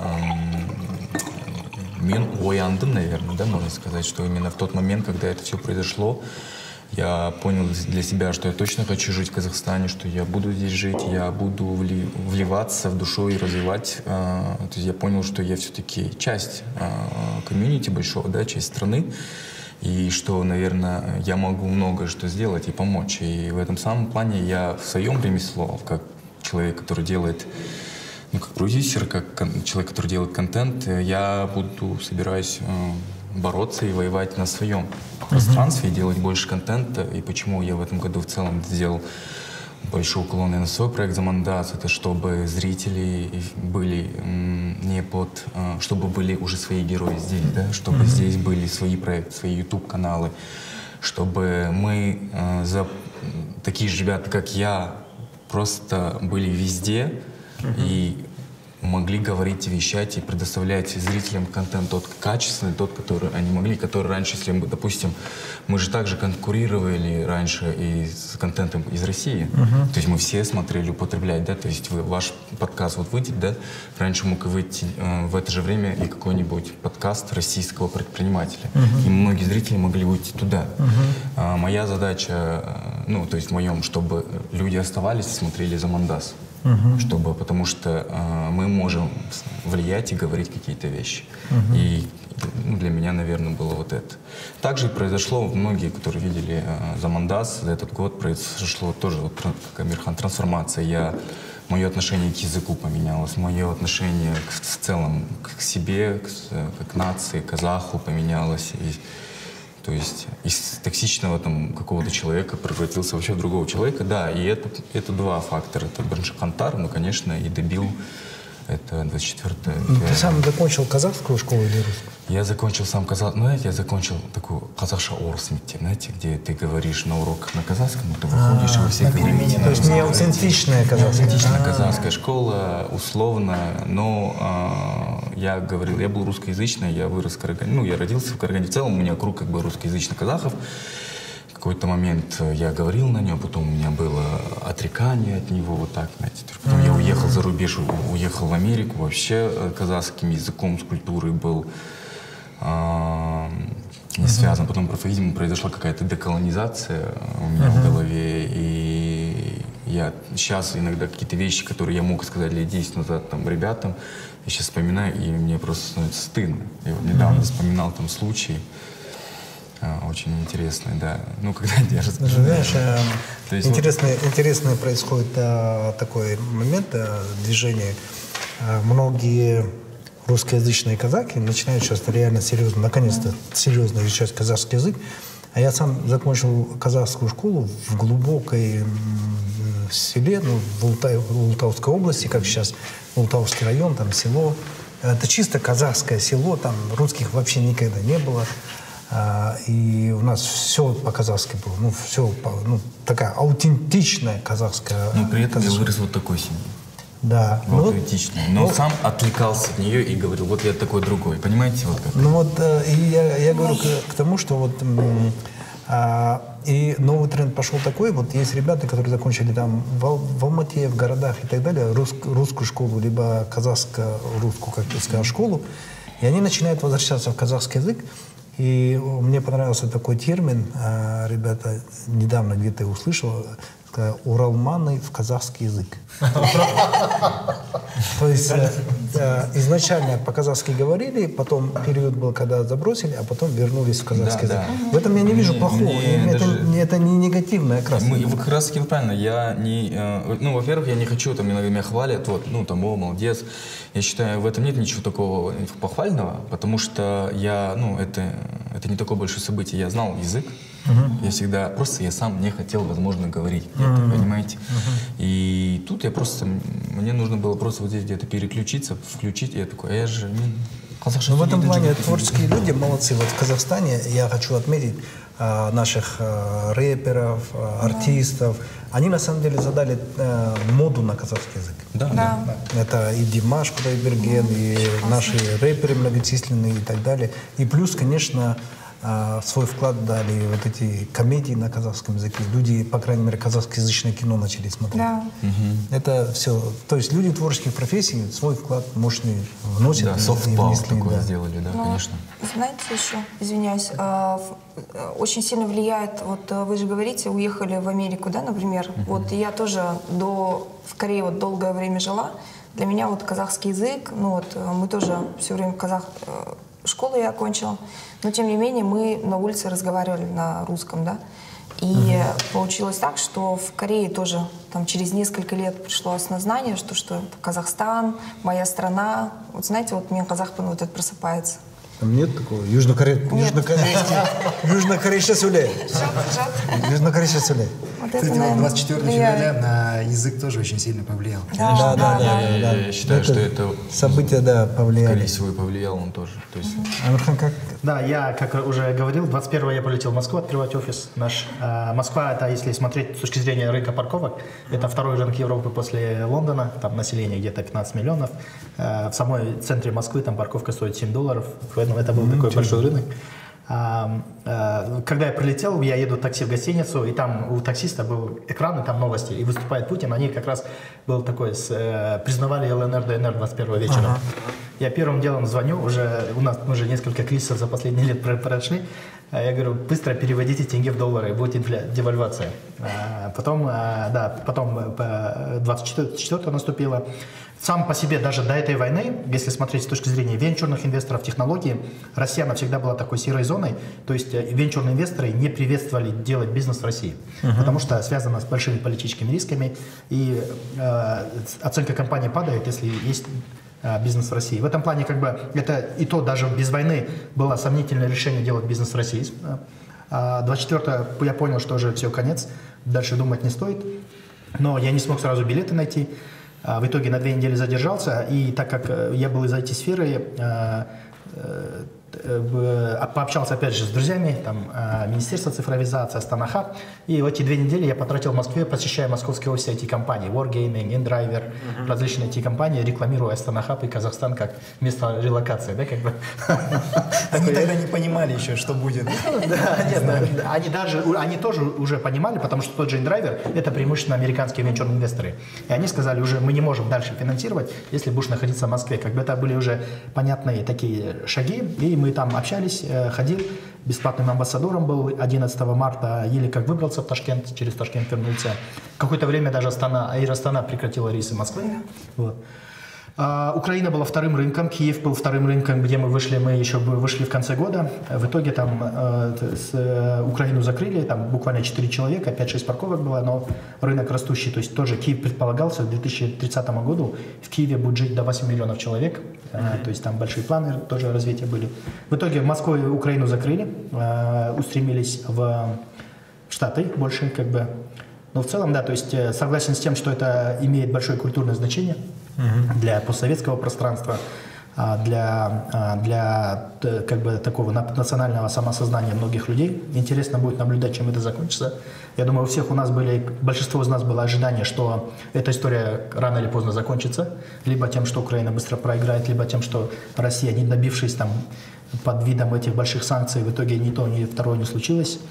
B: можно сказать, что именно в тот момент, когда это все произошло, я понял для себя, что я точно хочу жить в Казахстане, что я буду здесь жить, я буду вливаться в душу и развивать. То есть я понял, что я все-таки часть комьюнити большого, часть страны, и что, наверное, я могу многое что сделать и помочь. И в этом самом плане я в своем ремесло, как человек, который делает, как продюсер, как человек, который делает контент, я собираюсь бороться и воевать на своем пространстве и делать больше контента. И почему я в этом году в целом сделал большой уклон на свой проект «Замандас», это чтобы зрители были чтобы были уже свои герои здесь, чтобы здесь были свои проекты, свои YouTube-каналы, чтобы мы, такие же ребята, как я, просто были везде и могли говорить и вещать, и предоставлять зрителям контент тот качественный, тот, который они могли, который раньше, если мы, допустим, мы же также конкурировали раньше и с контентом из России, то есть мы все смотрели, употреблять, да, то есть ваш подкаст вот выйдет, да, раньше мог выйти в это же время и какой-нибудь подкаст российского предпринимателя, и многие зрители могли уйти туда. Моя задача, ну, то есть в моем, чтобы люди оставались и смотрели «Замандас». Чтобы, потому что мы можем влиять и говорить какие-то вещи. И для меня, наверное, было вот это. Также и произошло, многие, которые видели «Замандас», за этот год произошло тоже, вот, как Амирхан, трансформация. Мое отношение к языку поменялось, мое отношение в целом к себе, к нации, к казаху поменялось. То есть из токсичного там какого-то человека превратился вообще в другого человека. Да, и это два фактора. Это Бірінші қаңтар, ну, конечно, и добил. Это 24-е.
A: Ты сам закончил казахскую школу или русскую?
B: Я закончил сам казахскую. Знаете, я закончил такую казахша орыс мектеп, знаете, где ты говоришь на уроках на казахском, ты выходишь, и вы все говорите.
A: То есть не аутентичная казахская?
B: Аутентичная казахская школа, условно, но я говорил, я был русскоязычный, я вырос в Карагане, ну, я родился в Карагане, в целом у меня круг как бы русскоязычных казахов. В какой-то момент я говорил на нем, потом у меня было отрекание от него, вот так, знаете. Потом я уехал за рубеж, уехал в Америку, вообще казахским языком, с культурой был не связан. Потом, видимо, произошла какая-то деколонизация у меня в голове, и я сейчас иногда какие-то вещи, которые я мог сказать лет 10 назад там ребятам, я сейчас вспоминаю, и мне просто становится стыдно. Я вот недавно вспоминал там случай, очень интересный, да. Ну, когда я расскажу.
A: Знаешь, интересный происходит такой момент движения. Многие русскоязычные казахи начинают сейчас реально серьезно, наконец-то серьезно изучать казахский язык. А я сам закончил казахскую школу в глубокой селе, ну, в Ултауской области, как сейчас Ултауский район, там село. Это чисто казахское село, там русских вообще никогда не было. И у нас все по-казахски было, ну, все, ну, такая аутентичная казахская.
B: Но при этом я вырос вот такой семьи.
A: Да.
B: Аутентичный. Но сам отвлекался от нее и говорил, вот я такой другой. Понимаете? Вот как?
A: Ну вот, и я говорю к тому, что вот и новый тренд пошел такой, вот есть ребята, которые закончили там в Алмате, в городах и так далее, русскую школу, либо казахско-русскую, как ты сказал, школу, и они начинают возвращаться в казахский язык. И мне понравился такой термин, ребята, недавно где-то услышал, уралманы в казахский язык. То есть изначально по-казахски говорили, потом период был, когда забросили, а потом вернулись в казахский язык. В этом я не вижу плохого. Это не негативная краска.
B: Как раз таки правильно. Я не, ну, во-первых, я не хочу, там иногда меня хвалят, вот, ну, там, о, молодец. Я считаю, в этом нет ничего такого похвального, потому что я, ну, это не такое большое событие. Я знал язык. Я всегда, просто я сам не хотел, возможно, говорить где-то, понимаете? И тут я просто, мне нужно было просто вот здесь где-то переключиться, включить, и я такой, я же казахша.
A: Ну, в этом плане творческие люди молодцы. Вот в Казахстане я хочу отметить наших рэперов, артистов. Они на самом деле задали моду на казахский язык.
C: Да.
A: Это и Димаш Кудайберген, и наши рэперы многочисленные и так далее. И плюс, конечно, свой вклад дали вот эти комедии на казахском языке. Люди, по крайней мере, казахскоязычное кино начали смотреть.
C: Да.
A: Это все. То есть люди творческих профессий свой вклад мощный вносят.
B: Да, софт-пауэр такое сделали, да, конечно.
C: Знаете еще, извиняюсь, очень сильно влияет, вот вы же говорите, уехали в Америку, да, например. Вот я тоже в Корее вот долгое время жила. Для меня вот казахский язык, ну вот мы тоже все время школу я окончила, но тем не менее мы на улице разговаривали на русском, да. И получилось так, что в Корее тоже там через несколько лет пришло осознание, что это Казахстан, моя страна. Вот знаете, вот мне казахпан вот это просыпается.
A: Там нет такого? Южнокорейский. Южнокорейский сөйле. Южнокорейский сөйле.
C: Вот это,
F: Кстати,
C: наверное,
F: 24 февраля на язык тоже очень сильно повлиял.
A: Да.
B: Я считаю, что это
A: события, да, повлияли.
B: скорее всего, и повлиял он тоже. То есть,
A: Амирхан, как?
E: Да, я, как уже говорил, 21-го я полетел в Москву открывать офис наш. Москва, это, если смотреть с точки зрения рынка парковок, это второй рынок Европы после Лондона, там население где-то 15 миллионов. В самой центре Москвы там парковка стоит $7, поэтому это был такой большой рынок. Когда я прилетел, я еду в такси в гостиницу, и там у таксиста был экран, и там новости, и выступает Путин. Они как раз был такой, признавали ЛНР, ДНР 21 вечера. Я первым делом звоню, мы уже несколько кризисов за последние лет прошли. Я говорю, быстро переводите тенге в доллары, будет девальвация. Потом 24 наступило. Сам по себе, даже до этой войны, если смотреть с точки зрения венчурных инвесторов, технологий, Россия навсегда была такой серой зоной, то есть венчурные инвесторы не приветствовали делать бизнес в России, потому что связано с большими политическими рисками, и оценка компании падает, если есть бизнес в России. В этом плане как бы это и то даже без войны было сомнительное решение делать бизнес в России. 24-го я понял, что уже все, конец, дальше думать не стоит, но я не смог сразу билеты найти. В итоге на 2 недели задержался, и так как я был из IT-сферы, пообщался опять же с друзьями, там, Министерство цифровизации, Астана Хаб, и в эти 2 недели я потратил в Москве, посещая московские офисы IT-компаний, Wargaming, InDriver, различные IT-компании, рекламируя Астана Хаб и Казахстан как место релокации, да, как бы.
D: Они тогда не понимали еще, что будет.
E: Они тоже уже понимали, потому что тот же InDriver — это преимущественно американские венчурные инвесторы. И они сказали уже, мы не можем дальше финансировать, если будешь находиться в Москве. Как бы это были уже понятные такие шаги, и мы там общались, ходил, бесплатным амбассадором был 11 марта, еле как выбрался в Ташкент, через Ташкент вернулся. Какое-то время даже Air Astana прекратила рейсы в Москве. Вот. Украина была вторым рынком, Киев был вторым рынком, где мы еще вышли в конце года. В итоге там Украину закрыли, там буквально 4 человека, 5-6 парковок было, но рынок растущий. То есть тоже Киев предполагался, к 2030 году в Киеве будет жить до 8 миллионов человек. То есть там большие планы тоже развития были. В итоге в Москву и Украину закрыли, устремились в Штаты больше как бы. Но в целом, да, то есть согласен с тем, что это имеет большое культурное значение для постсоветского пространства, для как бы такого национального самосознания многих людей. Интересно будет наблюдать, чем это закончится. Я думаю, у всех у нас большинство из нас было ожидание, что эта история рано или поздно закончится, либо тем, что Украина быстро проиграет, либо тем, что Россия, не добившись там под видом этих больших санкций, в итоге ни то, ни второе не случилось.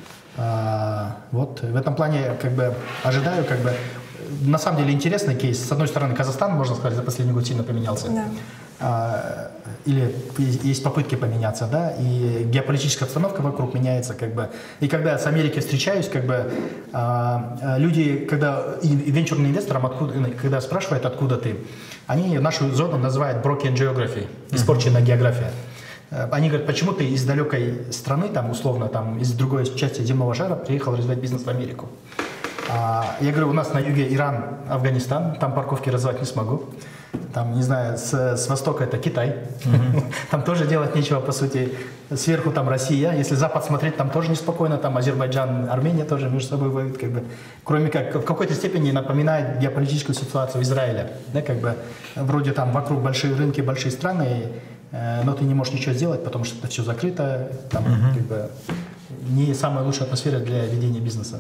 E: Вот в этом плане как бы ожидаю, как бы на самом деле интересный кейс. С одной стороны, Казахстан, можно сказать, за последний год сильно поменялся. Да. Или есть попытки поменяться, да, и геополитическая обстановка вокруг меняется, как бы. И когда я с Америкой встречаюсь, как бы люди, когда венчурным инвесторам, когда спрашивают, откуда ты, они нашу зону называют broken geography, испорченная география. Они говорят, почему ты из далекой страны, там, условно, там, из другой части земного шара приехал развивать бизнес в Америку. Я говорю, у нас на юге Иран, Афганистан, там парковки развивать не смогу. Там, не знаю, с востока это Китай. Там тоже делать нечего, по сути. Сверху там Россия. Если Запад смотреть, там тоже неспокойно. Там Азербайджан, Армения тоже между собой воюют. Как бы. Кроме как, в какой-то степени напоминает геополитическую ситуацию Израиля. Да, как бы, вроде там вокруг большие рынки, большие страны, но ты не можешь ничего сделать, потому что это все закрыто. Там как бы не самая лучшая атмосфера для ведения бизнеса.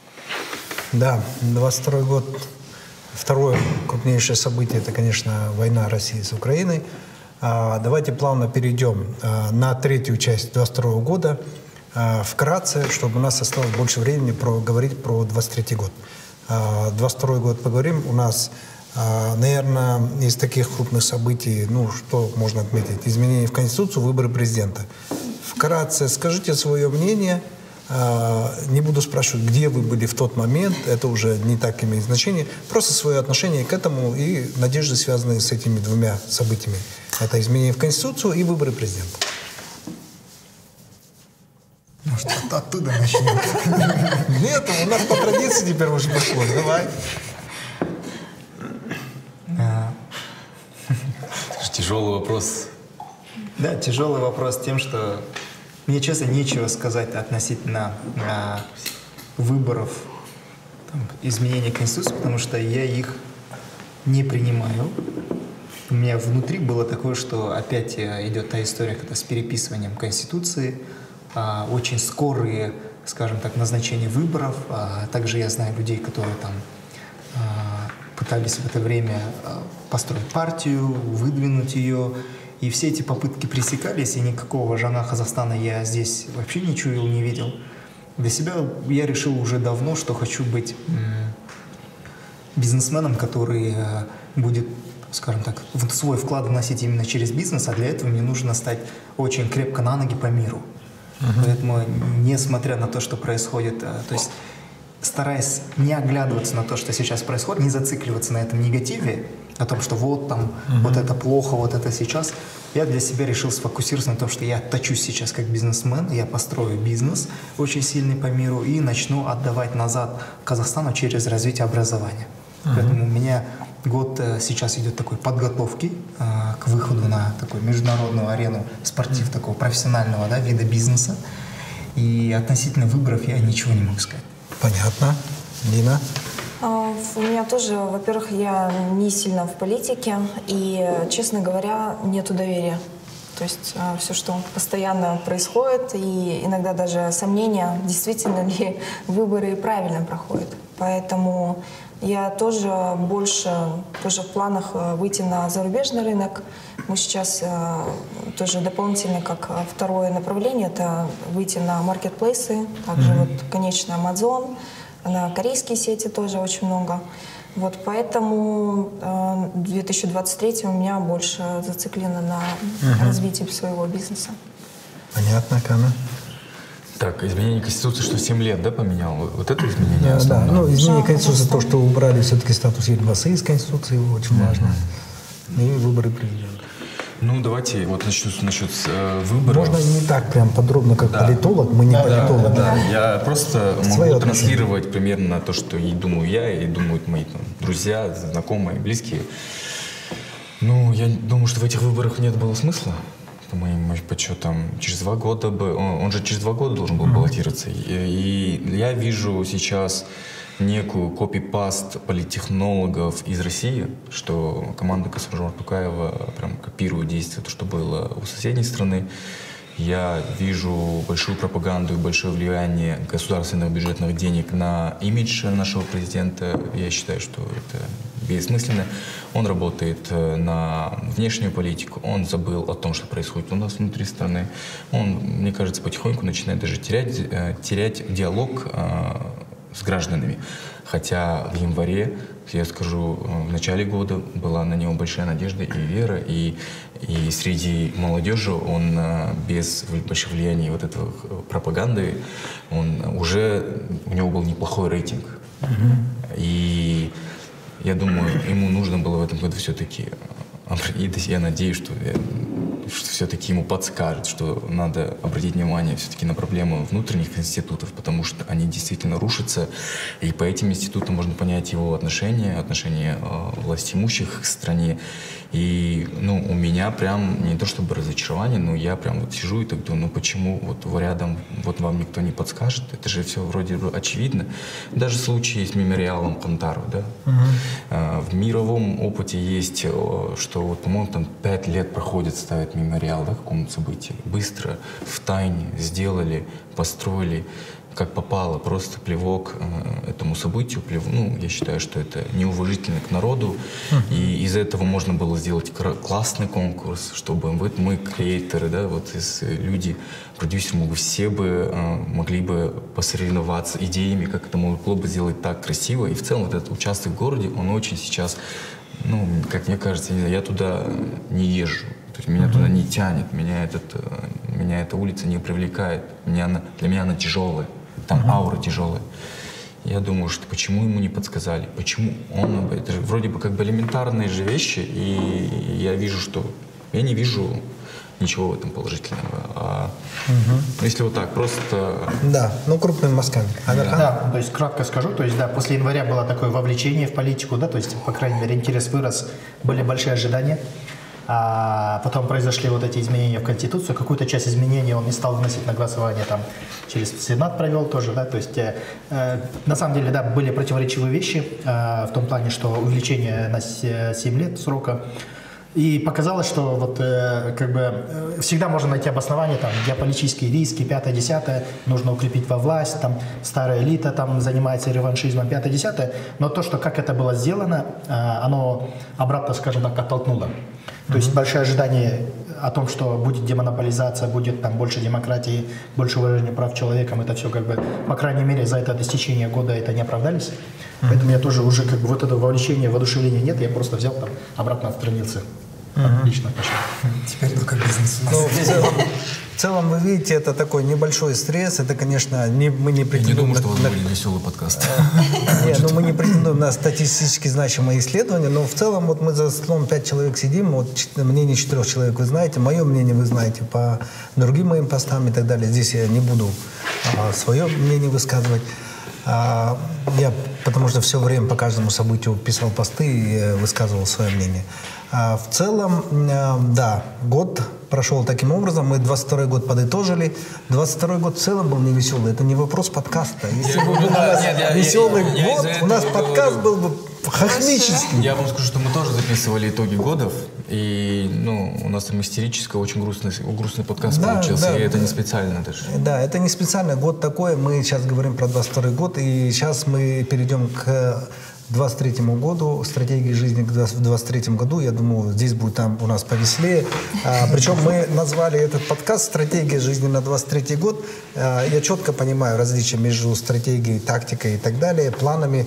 A: Да, 22 год. Второе крупнейшее событие – это, конечно, война России с Украиной. Давайте плавно перейдем на третью часть 22 года. Вкратце, чтобы у нас осталось больше времени говорить про 23 год. 22 год поговорим. У нас, наверное, из таких крупных событий, что можно отметить? Изменения в Конституцию, выборы президента. Вкратце скажите свое мнение. Не буду спрашивать, где вы были в тот момент, это уже не так имеет значение. Просто свое отношение к этому и надежды, связанные с этими двумя событиями. Это изменение в Конституцию и выборы президента.
F: Может, оттуда начнем?
A: Нет, у нас по традиции теперь уже пошло. Давай.
B: Тяжелый вопрос.
D: Да, тяжелый вопрос тем, что мне, честно, нечего сказать относительно выборов там, изменения Конституции, потому что я их не принимаю. У меня внутри было такое, что опять идет та история, когда с переписыванием Конституции, очень скорые, скажем так, назначения выборов. Также я знаю людей, которые там пытались в это время построить партию, выдвинуть ее. И все эти попытки пресекались, и никакого Жана Казахстана я здесь вообще не чуял, не видел. Для себя я решил уже давно, что хочу быть бизнесменом, который будет, скажем так, в свой вклад вносить именно через бизнес, а для этого мне нужно стать очень крепко на ноги по миру. Поэтому, несмотря на то, что происходит, то есть стараясь не оглядываться на то, что сейчас происходит, не зацикливаться на этом негативе, о том, что вот там, вот это плохо, вот это сейчас, я для себя решил сфокусироваться на том, что я точусь сейчас как бизнесмен, я построю бизнес очень сильный по миру и начну отдавать назад Казахстану через развитие образования. Поэтому у меня год сейчас идет такой подготовки к выходу на такую международную арену такого профессионального, да, вида бизнеса. И относительно выборов я ничего не могу сказать.
A: Понятно. Нина?
C: У меня тоже, во-первых, я не сильно в политике, и, честно говоря, нету доверия. То есть все, что постоянно происходит, и иногда даже сомнения, действительно ли выборы правильно проходят. Поэтому я тоже больше в планах выйти на зарубежный рынок. Мы сейчас тоже дополнительно, как второе направление, это выйти на маркетплейсы, также вот, конечно, Amazon, на корейские сети тоже очень много. Вот поэтому 2023 у меня больше зациклено на развитии своего бизнеса.
A: Понятно, Кана.
B: Так, изменение Конституции, что 7 лет, да, поменял? Вот это изменение?
A: Да, ну, изменение Конституции, то, что убрали все-таки статус Елбасы из Конституции, очень важно. И выборы президента.
B: Ну, давайте вот начну насчет выборов.
A: Можно не так прям подробно, как политолог, мы не политологи.
B: Да. Я просто
A: Своё
B: могу транслировать примерно то, что и думаю я, и думают мои там, друзья, знакомые, близкие. Ну, я думаю, что в этих выборах нет было смысла. По моим подсчетам, через 2 года он же через 2 года должен был баллотироваться. И я вижу сейчас некую копипаст политтехнологов из России, что команда Касым-Жомарта Токаева прям копирует действия, то, что было у соседней страны. Я вижу большую пропаганду и большое влияние государственных бюджетных денег на имидж нашего президента. Я считаю, что это бессмысленно. Он работает на внешнюю политику, он забыл о том, что происходит у нас внутри страны. Он, мне кажется, потихоньку начинает даже терять диалог с гражданами. Хотя в январе, я скажу, в начале года была на него большая надежда и вера, и среди молодежи он без больших влияний вот этого пропаганды, у него был неплохой рейтинг. И я думаю, ему нужно было в этом году все-таки, и я надеюсь, что все-таки ему подскажет, что надо обратить внимание все-таки на проблемы внутренних институтов, потому что они действительно рушатся, и по этим институтам можно понять его отношения властимущих к стране. И у меня прям не то чтобы разочарование, но я прям вот сижу и так думаю, почему вот рядом вот вам никто не подскажет? Это же все вроде бы очевидно. Даже в случае с мемориалом Кантару, да? В мировом опыте есть, что вот, по-моему, там 5 лет проходит ставить мемориал, да, какому-то событию. Быстро, в тайне сделали, построили, как попало, просто плевок этому событию. Я считаю, что это неуважительно к народу. И из этого можно было сделать классный конкурс, чтобы мы, креаторы, да, люди, продюсеры, все могли бы посоревноваться идеями, как это могло бы сделать так красиво. И в целом вот этот участок в городе, он очень сейчас, как мне кажется, я туда не езжу. То есть меня туда не тянет, меня эта улица не привлекает. Для меня она тяжелая. Там аура тяжелая. Я думаю, что почему ему не подсказали, почему это же вроде бы как бы элементарные же вещи, и я не вижу ничего в этом положительного. Если вот так, просто...
A: Да, крупными мазками.
E: Да, то есть кратко скажу, после января было такое вовлечение в политику, да, то есть, по крайней мере, интерес вырос, были большие ожидания. Потом произошли вот эти изменения в Конституцию. Какую-то часть изменений он не стал выносить на голосование, там, через Сенат провел тоже, да, то есть на самом деле, да, были противоречивые вещи в том плане, что увеличение на 7 лет срока. И показалось, что вот как бы всегда можно найти обоснование, там, геополитические риски, 5-10, нужно укрепить во власть, там, старая элита там занимается реваншизмом, 5-10, но то, что как это было сделано, оно обратно, скажем так, оттолкнуло. То есть большое ожидание о том, что будет демонополизация, будет там больше демократии, больше уважения прав человека, это все как бы, по крайней мере, за это достижение года это не оправдались. Поэтому я тоже уже как бы вот этого вовлечения, воодушевления нет, я просто взял там, обратно отстранился. Отлично пошел.
F: Теперь только бизнес у нас.
A: Ну, в целом, вы видите, это такой небольшой стресс. Это, конечно, мы не претендуем...
B: Я не думаю, что у вас будет веселый подкаст.
A: Нет, ну мы не претендуем на статистически значимые исследования, но в целом вот мы за столом 5 человек сидим, вот мнение 4 человек вы знаете, мое мнение вы знаете по другим моим постам и так далее. Здесь я не буду свое мнение высказывать. Я, потому что все время по каждому событию писал посты и высказывал свое мнение. В целом, да, год прошел таким образом, мы 22-й год подытожили. 22-й год в целом был не веселый, это не вопрос подкаста. Если бы был у нас веселый год, у нас подкаст был бы хохмический.
B: Я вам скажу, что мы тоже записывали итоги годов, и у нас там истерически очень грустный подкаст получился, и это не специально даже.
A: Да, это не специально, год такой, мы сейчас говорим про 22-й год, и сейчас мы перейдем к 23-му году, стратегии жизни в 23-м году. Я думаю, здесь будет там у нас повеселее. Причем мы назвали этот подкаст «Стратегия жизни на 23-й год». Я четко понимаю различия между стратегией, тактикой и так далее, планами.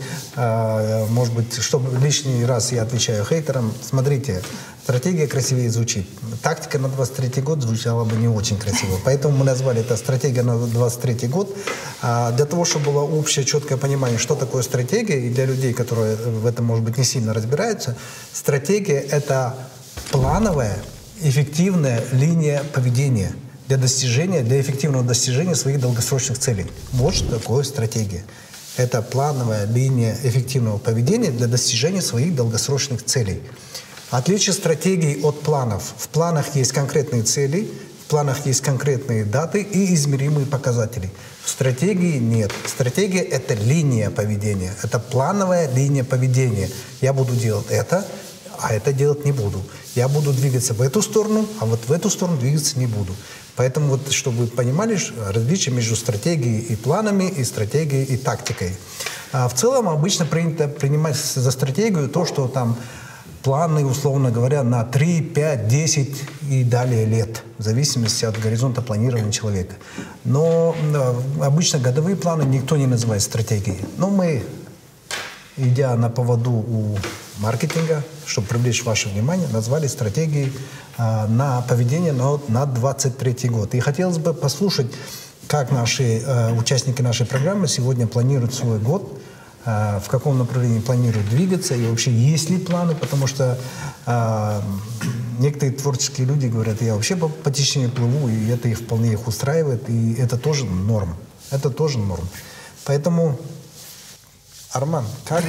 A: Может быть, чтобы лишний раз я отвечаю хейтерам. Смотрите, стратегия красивее звучит. Тактика на 23-й год звучала бы не очень красиво. Поэтому мы назвали это «Стратегия на 23-й год». Для того, чтобы было общее, четкое понимание, что такое стратегия, и для людей, которые в этом, может быть, не сильно разбираются, стратегия — это плановая, эффективная линия поведения для эффективного достижения своих долгосрочных целей. Вот что такое стратегия. Это плановая линия эффективного поведения для достижения своих долгосрочных целей. Отличие стратегий от планов. В планах есть конкретные цели, в планах есть конкретные даты и измеримые показатели. В стратегии нет. Стратегия — это линия поведения, это плановая линия поведения. Я буду делать это, а это делать не буду. Я буду двигаться в эту сторону, а вот в эту сторону двигаться не буду. Поэтому вот, чтобы вы понимали различие между стратегией и планами, и стратегией и тактикой. В целом обычно принято принимать за стратегию то, что там планы, условно говоря, на 3, 5, 10 и далее лет, в зависимости от горизонта планирования человека. Но обычно годовые планы никто не называет стратегией. Но мы, идя на поводу у маркетинга, чтобы привлечь ваше внимание, назвали стратегией на поведение на 23 год. И хотелось бы послушать, как наши участники нашей программы сегодня планируют свой год, в каком направлении планируют двигаться и вообще есть ли планы, потому что некоторые творческие люди говорят, я вообще по течению плыву, и это их вполне их устраивает, и это тоже норм. Это тоже норм. Поэтому, Арман, как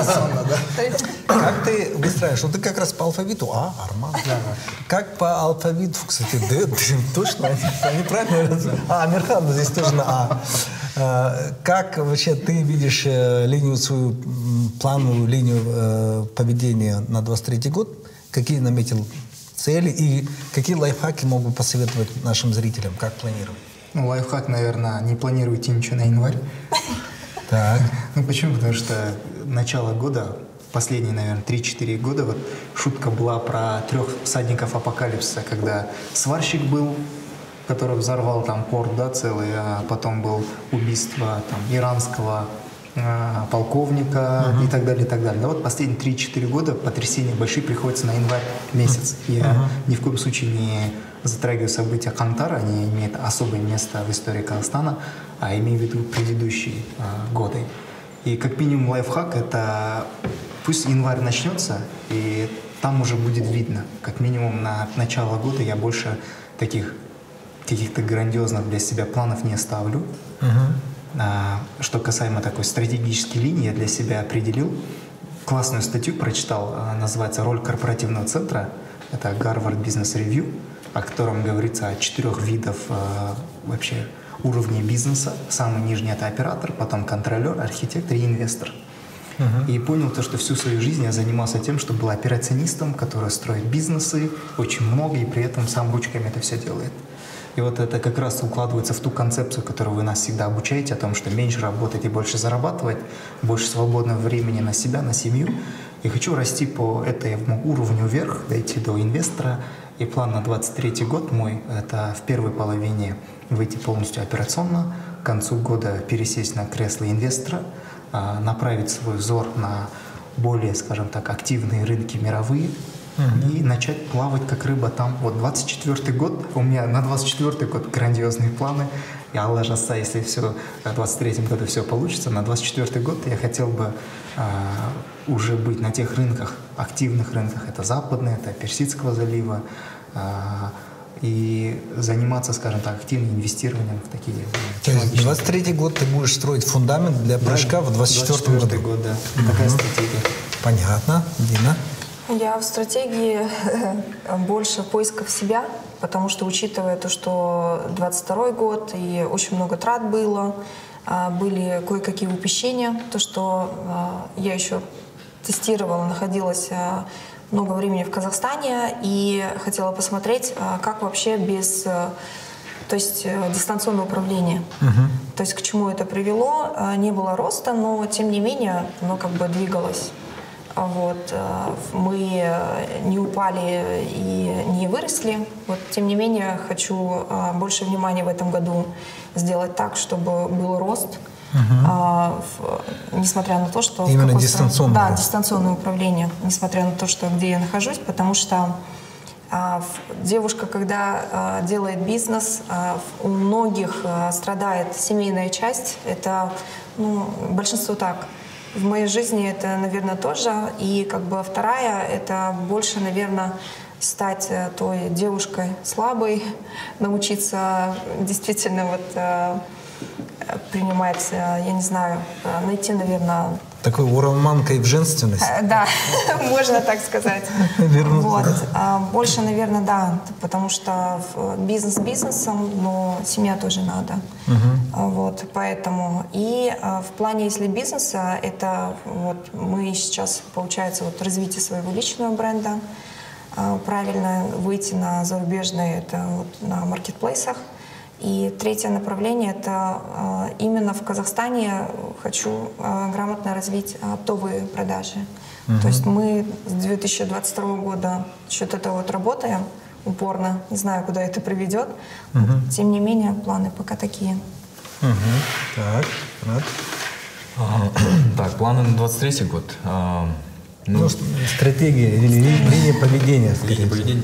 A: ты выстраиваешь? Ну, ты как раз по алфавиту Арман. Как по алфавиту, кстати, точно, они правильно? Амирхан здесь тоже на А. Как вообще ты видишь линию свою, плановую линию поведения на 23 год? Какие наметил цели и какие лайфхаки могут посоветовать нашим зрителям? Как планировать?
F: Ну, лайфхак, наверное, не планируйте ничего на январь.
A: Так.
F: Ну, почему? Потому что начало года, последние, наверное, 3-4 года, вот шутка была про 3 всадников апокалипсиса, когда сварщик был, который взорвал там порт, да, целый, а потом был убийство там иранского полковника и так далее, и так далее. Да, вот последние 3-4 года потрясения большие приходятся на январь месяц. Я ни в коем случае не затрагиваю события Кантара, они имеют особое место в истории Казахстана, а имею в виду предыдущие годы. И как минимум лайфхак — это пусть январь начнется, и там уже будет видно. Как минимум на начало года я больше таких каких-то грандиозных для себя планов не ставлю. Что касаемо такой стратегической линии, я для себя определил. Классную статью прочитал, называется «Роль корпоративного центра». это Harvard Business Review, о котором говорится о 4 видах вообще уровней бизнеса. Самый нижний — это оператор, потом контролер, архитектор и инвестор. И понял то, что всю свою жизнь я занимался тем, что был операционистом, который строит бизнесы, очень много, и при этом сам ручками это все делает. И вот это как раз укладывается в ту концепцию, которую вы нас всегда обучаете, о том, что меньше работать и больше зарабатывать, больше свободного времени на себя, на семью. И хочу расти по этому уровню вверх, дойти до инвестора. И план на 23-й год мой — это в первой половине выйти полностью операционно, к концу года пересесть на кресло инвестора, направить свой взор на более, скажем так, активные рынки мировые и начать плавать как рыба там. Вот 24-й год, у меня на 24-й год грандиозные планы. И Аллах Жасса, если все в 23-м году все получится, на 24-й год я хотел бы уже быть на тех рынках, активных рынках, это западные, это Персидского залива, и заниматься, скажем так, активным инвестированием в такие...
A: То есть 23-й год ты будешь строить фундамент для прыжка в 24-м году?
F: год, да. Такая стратегия.
A: Понятно. Дина?
C: Я в стратегии больше поисков себя, потому что, учитывая то, что 22-й год и очень много трат было, были кое-какие упущения, то, что я еще тестировала, находилась много времени в Казахстане и хотела посмотреть, как вообще без, то есть дистанционное управление. То есть к чему это привело. Не было роста, но тем не менее оно как бы двигалось. Вот. Мы не упали и не выросли. Вот. Тем не менее хочу больше внимания в этом году сделать так, чтобы был рост. Несмотря на то, что...
A: Именно дистанционное.
C: Да, дистанционное управление, несмотря на то, что где я нахожусь, потому что девушка, когда делает бизнес, у многих страдает семейная часть. Это большинство так. В моей жизни это, наверное, тоже. И как бы вторая, это больше, наверное, стать той девушкой слабой, научиться действительно вот принимать, я не знаю, найти, наверное...
A: Такой уроманка и в женственность.
C: Да, можно так сказать. Вот. Больше, наверное, да, потому что бизнес бизнесом, но семья тоже надо. Вот, поэтому. И в плане, если бизнеса, это вот мы сейчас, получается, вот развитие своего личного бренда, правильно выйти на зарубежные, это вот на маркетплейсах. И третье направление — это именно в Казахстане хочу грамотно развить оптовые продажи. То есть мы с 2022 года счет этого вот работаем упорно. Не знаю, куда это приведет. Тем не менее, планы пока такие.
A: Так, Рад.
B: Так, планы на 23-й год.
A: Стратегия или линия поведения.
B: Линия поведения.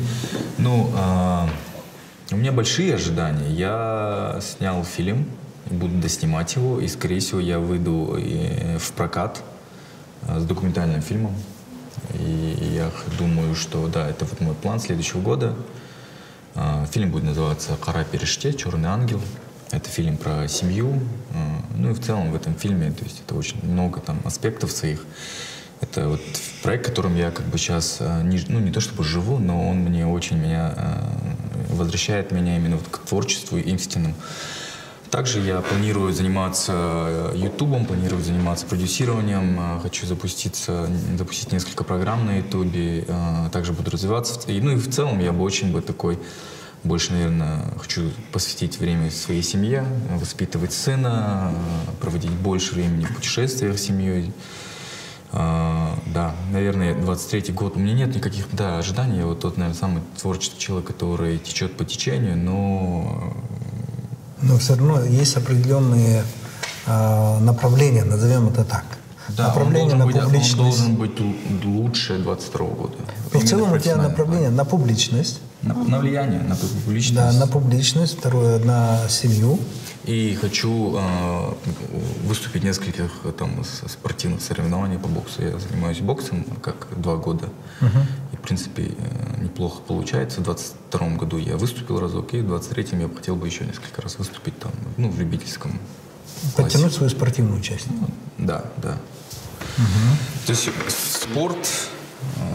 B: У меня большие ожидания. Я снял фильм, буду доснимать его, и, скорее всего, я выйду в прокат с документальным фильмом. И я думаю, что да, это вот мой план следующего года. Фильм будет называться «Кара переште», «Черный ангел». Это фильм про семью. Ну и в целом в этом фильме, то есть это очень много там аспектов своих. Это вот проект, которым я как бы сейчас, не то чтобы живу, но он мне очень возвращает меня именно вот к творчеству истинному. Также я планирую заниматься ютубом, планирую заниматься продюсированием, хочу запустить несколько программ на ютубе, также буду развиваться. И в целом я бы очень такой, больше, наверное, хочу посвятить время своей семье, воспитывать сына, проводить больше времени в путешествиях с семьей. Да, наверное, 23-й год. У меня нет никаких ожиданий. Я вот тот, наверное, самый творческий человек, который течет по течению, но
A: все равно есть определенные направления, назовем это так.
B: Да,
A: направление на публичность.
B: Он должен быть лучше 22-го года.
A: Но в целом у тебя направление на публичность.
B: На влияние, на публичность.
A: Да, на публичность. Второе, на семью.
B: И хочу выступить в нескольких спортивных соревнованиях по боксу. Я занимаюсь боксом как 2 года. И, в принципе, неплохо получается. В 22-м году я выступил разок, и в 23-м я бы хотел бы еще несколько раз выступить там, в любительском классе.
A: Подтянуть свою спортивную часть.
B: Да. То есть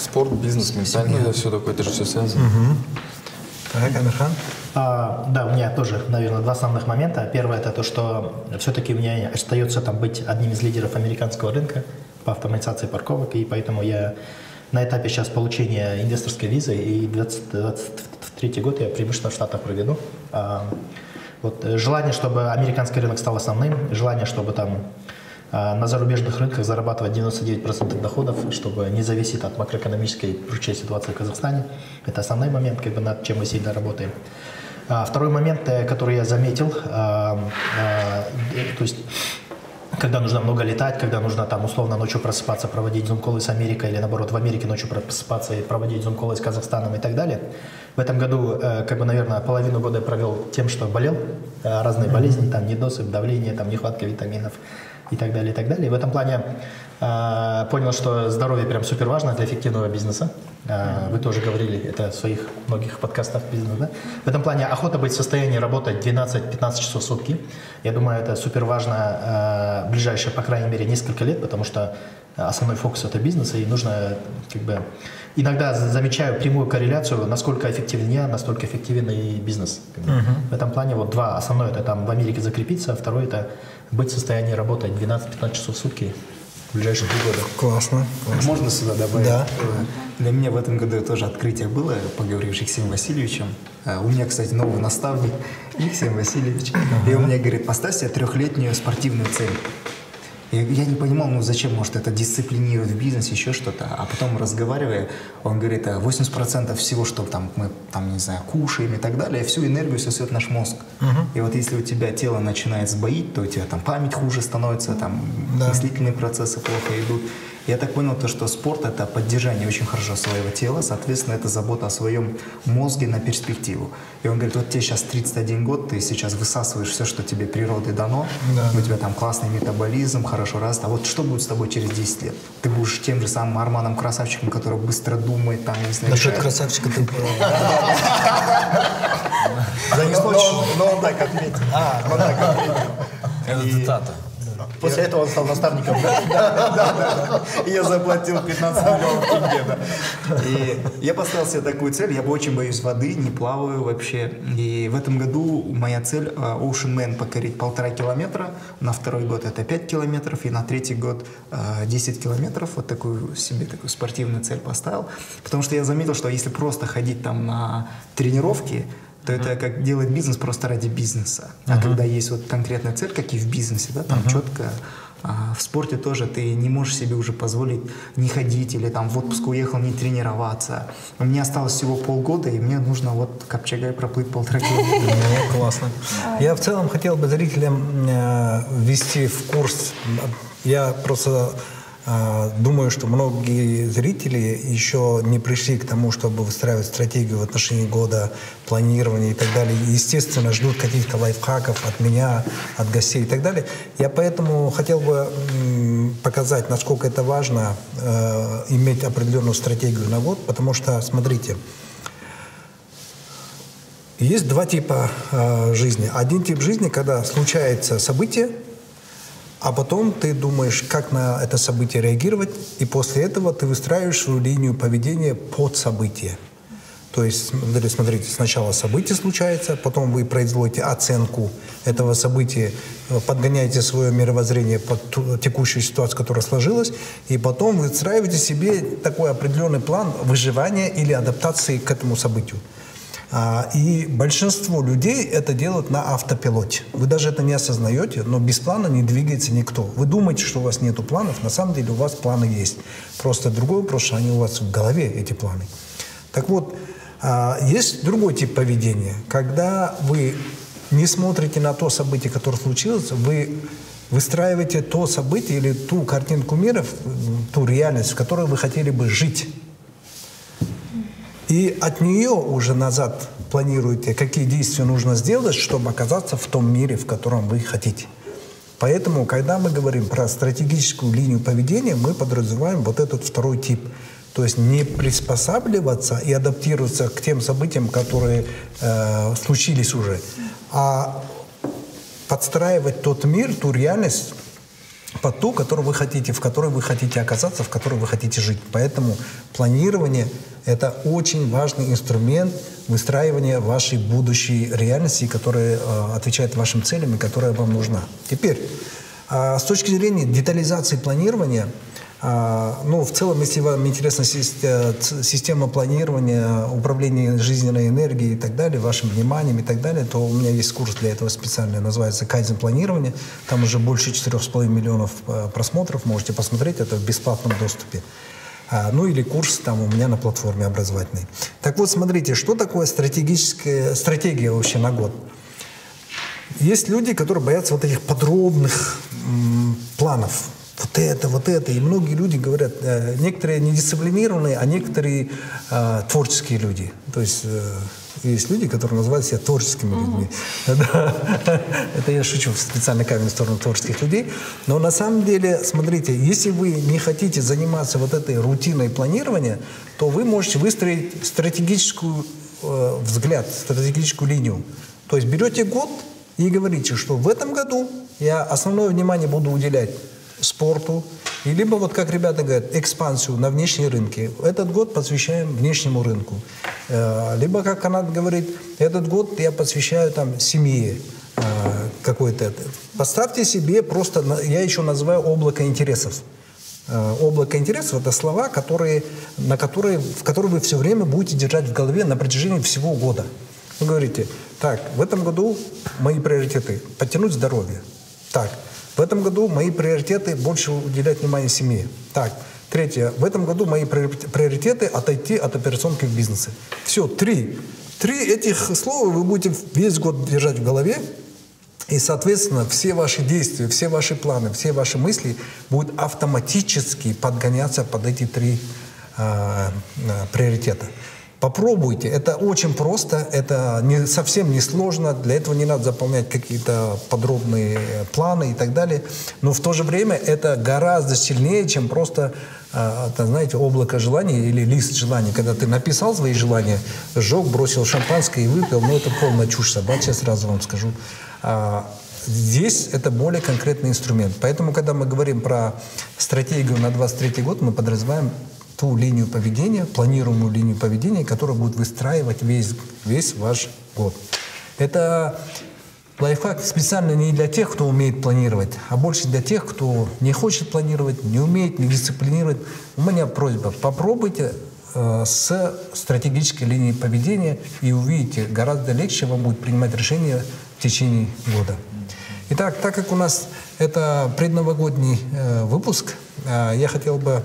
B: спорт, бизнес, ментально, все такое, это же все связано.
A: Так, Амирхан?
E: Да, у меня тоже, наверное, два основных момента. Первое – это то, что все-таки у меня остается там быть одним из лидеров американского рынка по автоматизации парковок, и поэтому я на этапе сейчас получения инвесторской визы, и 2023 год я преимущественно в Штатах проведу. Вот, желание, чтобы американский рынок стал основным, желание, чтобы там на зарубежных рынках зарабатывать 99% доходов, чтобы не зависеть от макроэкономической прочей ситуации в Казахстане. Это основной момент, как бы, над чем мы сильно работаем. Второй момент, который я заметил, то есть, когда нужно много летать, когда нужно там условно ночью просыпаться, проводить зум-колы с Америкой, или наоборот в Америке ночью просыпаться и проводить зум-колы с Казахстаном и так далее. В этом году, как бы, наверное, половину года я провел тем, что болел, разные болезни, там недосып, давление, там нехватка витаминов и так далее, и так далее. И в этом плане понял, что здоровье прям супер важно для эффективного бизнеса. Вы тоже говорили это в своих многих подкастах бизнеса, да? В этом плане охота быть в состоянии работать 12-15 часов в сутки. Я думаю, это супер важно ближайшие, по крайней мере, несколько лет, потому что основной фокус это бизнес, и нужно, как бы, иногда замечаю прямую корреляцию, насколько эффективен я, настолько эффективен и бизнес. В этом плане вот два. Основное это там в Америке закрепиться, а второе это быть в состоянии работать 12-15 часов в сутки в ближайшие 3 года.
A: Классно.
F: Можно сюда добавить?
A: Да.
F: Для меня в этом году тоже открытие было, поговорив с Алексеем Васильевичем. У меня, кстати, новый наставник, Алексей Васильевич. И он мне говорит, поставь себе 3-летнюю спортивную цель. Я не понимал, ну зачем, может, это дисциплинирует в бизнесе, еще что-то. А потом, разговаривая, он говорит, 80% всего, что там мы, там, не знаю, кушаем и так далее, всю энергию сосет наш мозг. И вот если у тебя тело начинает сбоить, то у тебя там память хуже становится, там мыслительные процессы плохо идут. Я так понял, то, что спорт – это поддержание очень хорошо своего тела, соответственно, это забота о своем мозге на перспективу. И он говорит, вот тебе сейчас 31 год, ты сейчас высасываешь все, что тебе природой дано, у тебя там классный метаболизм, хорошо раст, а вот что будет с тобой через 10 лет? Ты будешь тем же самым Арманом Красавчиком, который быстро думает, там, не знаю…
A: Насчет красавчика ты…
F: Но он так ответил.
B: Это цитата.
E: После этого он стал наставником.
F: И я заплатил 15 миллионов тенге. И я поставил себе такую цель. Я очень боюсь воды, не плаваю вообще. И в этом году моя цель Ocean Man покорить 1,5 километра. На второй год это 5 километров. И на третий год 10 километров. Вот такую себе такую спортивную цель поставил. Потому что я заметил, что если просто ходить там на тренировки, то это как делать бизнес просто ради бизнеса. А когда есть вот конкретная цель, как и в бизнесе, да, там четко, в спорте тоже ты не можешь себе уже позволить не ходить или там в отпуск уехал, не тренироваться. У меня осталось всего полгода, и мне нужно вот Капчагай проплыть 1,5 километра.
A: Классно. Я в целом хотел бы зрителям ввести в курс. Я просто… думаю, что многие зрители еще не пришли к тому, чтобы выстраивать стратегию в отношении года, планирования и так далее. И, естественно, ждут каких-то лайфхаков от меня, от гостей и так далее. Я поэтому хотел бы показать, насколько это важно иметь определенную стратегию на год, потому что, смотрите, есть два типа жизни. Один тип жизни, когда случается событие, а потом ты думаешь, как на это событие реагировать, и после этого ты выстраиваешь свою линию поведения под событие. То есть, смотрите, сначала событие случается, потом вы производите оценку этого события, подгоняете свое мировоззрение под ту текущую ситуацию, которая сложилась, и потом выстраиваете себе такой определенный план выживания или адаптации к этому событию. И большинство людей это делают на автопилоте. Вы даже это не осознаете, но без плана не двигается никто. Вы думаете, что у вас нет планов, на самом деле у вас планы есть. Просто другой вопрос, что они у вас в голове, эти планы. Так вот, есть другой тип поведения. Когда вы не смотрите на то событие, которое случилось, вы выстраиваете то событие или ту картинку мира, ту реальность, в которой вы хотели бы жить. И от нее уже назад планируете, какие действия нужно сделать, чтобы оказаться в том мире, в котором вы хотите. Поэтому, когда мы говорим про стратегическую линию поведения, мы подразумеваем вот этот второй тип. То есть не приспосабливаться и адаптироваться к тем событиям, которые случились уже, а подстраивать тот мир, ту реальность, под ту, которую вы хотите, в которой вы хотите оказаться, в которой вы хотите жить. Поэтому планирование – это очень важный инструмент выстраивания вашей будущей реальности, которая отвечает вашим целям и которая вам нужна. Теперь, с точки зрения детализации планирования, в целом, если вам интересна система планирования, управления жизненной энергией и так далее, вашим вниманием и так далее, то у меня есть курс для этого специальный, называется «Кайдзен планирование». Там уже больше 4,5 миллионов просмотров, можете посмотреть, это в бесплатном доступе. Или курс там у меня на платформе образовательной. Так вот, смотрите, что такое стратегия вообще на год? Есть люди, которые боятся вот этих подробных планов. Вот это. И многие люди говорят, некоторые недисциплинированные, а некоторые творческие люди. То есть есть люди, которые называют себя творческими людьми. Это я шучу в специальной камень в сторону творческих людей. Но на самом деле, смотрите, если вы не хотите заниматься вот этой рутиной планирования, то вы можете выстроить стратегическую взгляд, стратегическую линию. То есть берете год и говорите, что в этом году я основное внимание буду уделять спорту, и либо, вот как ребята говорят, экспансию на внешние рынки. Этот год посвящаем внешнему рынку. Либо, как Канат говорит, этот год я посвящаю там семье какой-то. Поставьте себе просто, я еще называю облако интересов. Облако интересов – это слова, в которые вы все время будете держать в голове на протяжении всего года. Вы говорите, так, в этом году мои приоритеты – подтянуть здоровье. Так, в этом году мои приоритеты – больше уделять внимание семье. Так, третье. В этом году мои приоритеты – отойти от операционки в бизнесе. Все, три. Три этих слова вы будете весь год держать в голове. И, соответственно, все ваши действия, все ваши планы, все ваши мысли будут автоматически подгоняться под эти три приоритета. Попробуйте. Это очень просто, это совсем не сложно. Для этого не надо заполнять какие-то подробные планы и так далее. Но в то же время это гораздо сильнее, чем просто, знаете, облако желаний или лист желаний. Когда ты написал свои желания, сжег, бросил шампанское и выпил, это полная чушь собачья, сразу вам скажу. Здесь это более конкретный инструмент. Поэтому, когда мы говорим про стратегию на 2023 год, мы подразумеваем ту линию поведения, планируемую линию поведения, которая будет выстраивать весь ваш год. Это лайфхак специально не для тех, кто умеет планировать, а больше для тех, кто не хочет планировать, не умеет, не дисциплинирует. У меня просьба, попробуйте с стратегической линией поведения и увидите, гораздо легче вам будет принимать решения в течение года. Итак, так как у нас это предновогодний выпуск, я хотел бы,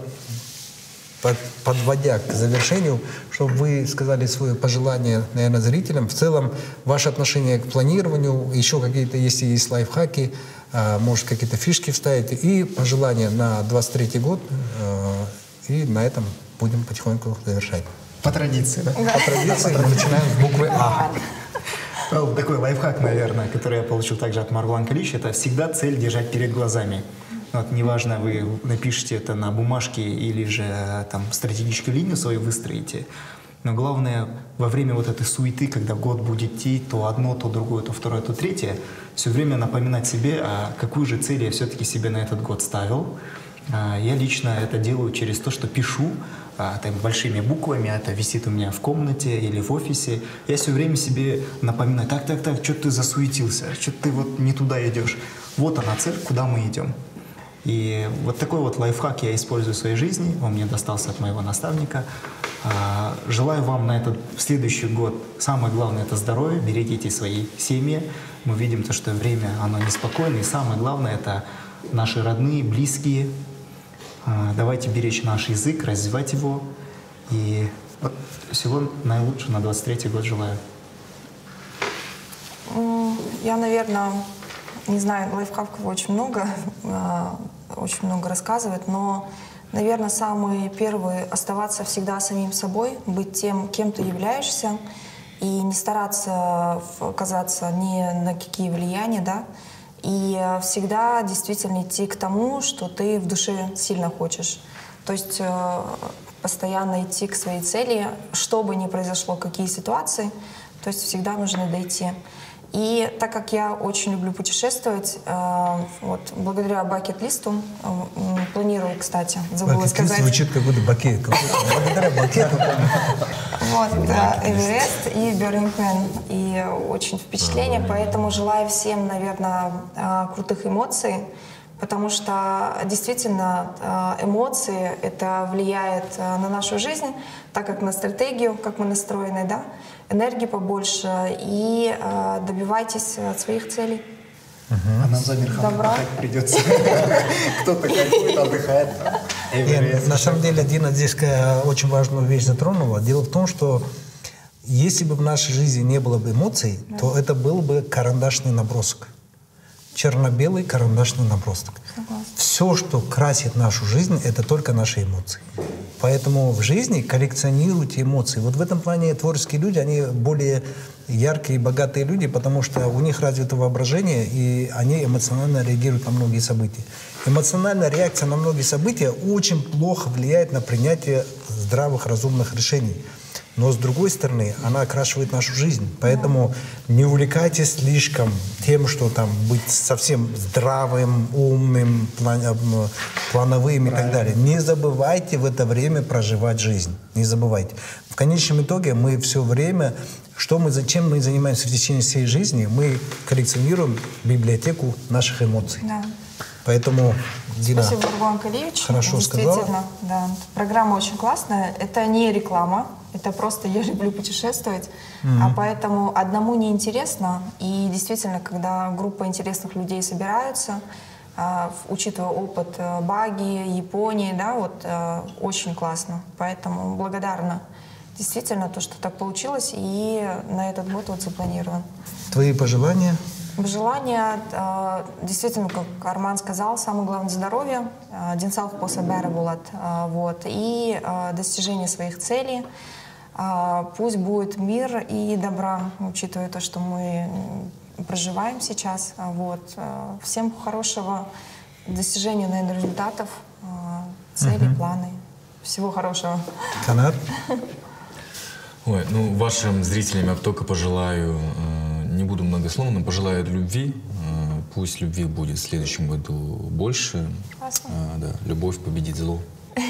A: подводя к завершению, чтобы вы сказали свое пожелание, наверное, зрителям. В целом, ваше отношение к планированию, еще какие-то, если есть лайфхаки, может, какие-то фишки вставите, и пожелания на 2023 год, и на этом будем потихоньку завершать.
F: По традиции, да?
C: Да.
A: По традиции мы начинаем с буквы А.
F: Такой лайфхак, наверное, который я получил также от Маргулан Калиш, это всегда цель держать перед глазами. Вот, неважно, вы напишите это на бумажке или же там стратегическую линию свою выстроите, но главное, во время вот этой суеты, когда год будет идти, то одно, то другое, то второе, то третье, все время напоминать себе, какую же цель я все-таки себе на этот год ставил. Я лично это делаю через то, что пишу там, большими буквами, это висит у меня в комнате или в офисе. Я все время себе напоминаю, так, что ты засуетился, что ты вот не туда идешь. Вот она цель, куда мы идем. И вот такой вот лайфхак я использую в своей жизни, он мне достался от моего наставника. Желаю вам на этот следующий год, самое главное, это здоровье, берегите свои семьи. Мы видим то, что время, оно неспокойное, и самое главное, это наши родные, близкие. Давайте беречь наш язык, развивать его. И вот всего наилучшего на 23-й год желаю.
C: Я, наверное, не знаю, лайфхаков очень много рассказывает, но, наверное, самый первый — оставаться всегда самим собой, быть тем, кем ты являешься, и не стараться казаться ни на какие влияния, да, и всегда действительно идти к тому, что ты в душе сильно хочешь. То есть постоянно идти к своей цели, что бы ни произошло, какие ситуации, то есть всегда нужно дойти. И так как я очень люблю путешествовать, вот, благодаря бакет-листу, планирую, кстати, забыла
A: Бакет-лист
C: сказать.
A: звучит как будто бакет. Благодаря бакету.
C: Вот, Эверест и Бёрнингмен. И очень впечатление, поэтому желаю всем, наверное, крутых эмоций, потому что действительно эмоции это влияет на нашу жизнь, так как на стратегию, как мы настроены, да, энергии побольше и добивайтесь своих целей.
F: А нам за Амирханом
C: Добра.
F: отдыхать придется. Кто-то кайфует, отдыхает.
A: Нет, на самом деле Дина здесь очень важную вещь затронула. Дело в том, что если бы в нашей жизни не было бы эмоций, то это был бы карандашный набросок. Черно-белый карандашный набросок. Все, что красит нашу жизнь, это только наши эмоции. Поэтому в жизни коллекционируйте эмоции. Вот в этом плане творческие люди, они более яркие и богатые люди, потому что у них развито воображение, и они эмоционально реагируют на многие события. Эмоциональная реакция на многие события очень плохо влияет на принятие здравых, разумных решений. Но, с другой стороны, она окрашивает нашу жизнь. Поэтому не увлекайтесь слишком тем, что там быть совсем здравым, умным, плановым и так далее. Не забывайте в это время проживать жизнь. Не забывайте. В конечном итоге мы все время, чем мы занимаемся в течение всей жизни, мы коллекционируем библиотеку наших эмоций.
C: Да.
A: Поэтому, Дина,
C: спасибо, Бургуан Калиевич.
A: хорошо
C: Действительно,
A: сказала.
C: да. Программа очень классная. Это не реклама, это просто я люблю путешествовать, а поэтому одному не интересно. И действительно, когда группа интересных людей собираются, учитывая опыт Баги, Японии, да, вот очень классно. Поэтому благодарна. Действительно, то, что так получилось, и на этот год вот запланирован.
A: Твои пожелания?
C: Желание, действительно, как Арман сказал, самое главное — здоровье, денсаулық болса бәрі болады, вот, и достижение своих целей. Пусть будет мир и добра, учитывая то, что мы проживаем сейчас. Вот. Всем хорошего достижения, наверное, результатов, целей, планы. Всего хорошего.
A: Канат?
B: Ой, ну, вашим зрителям я только пожелаю, не буду многословным, пожелаю любви. Пусть любви будет в следующем году больше.
C: Классно.
B: Да, любовь победит зло.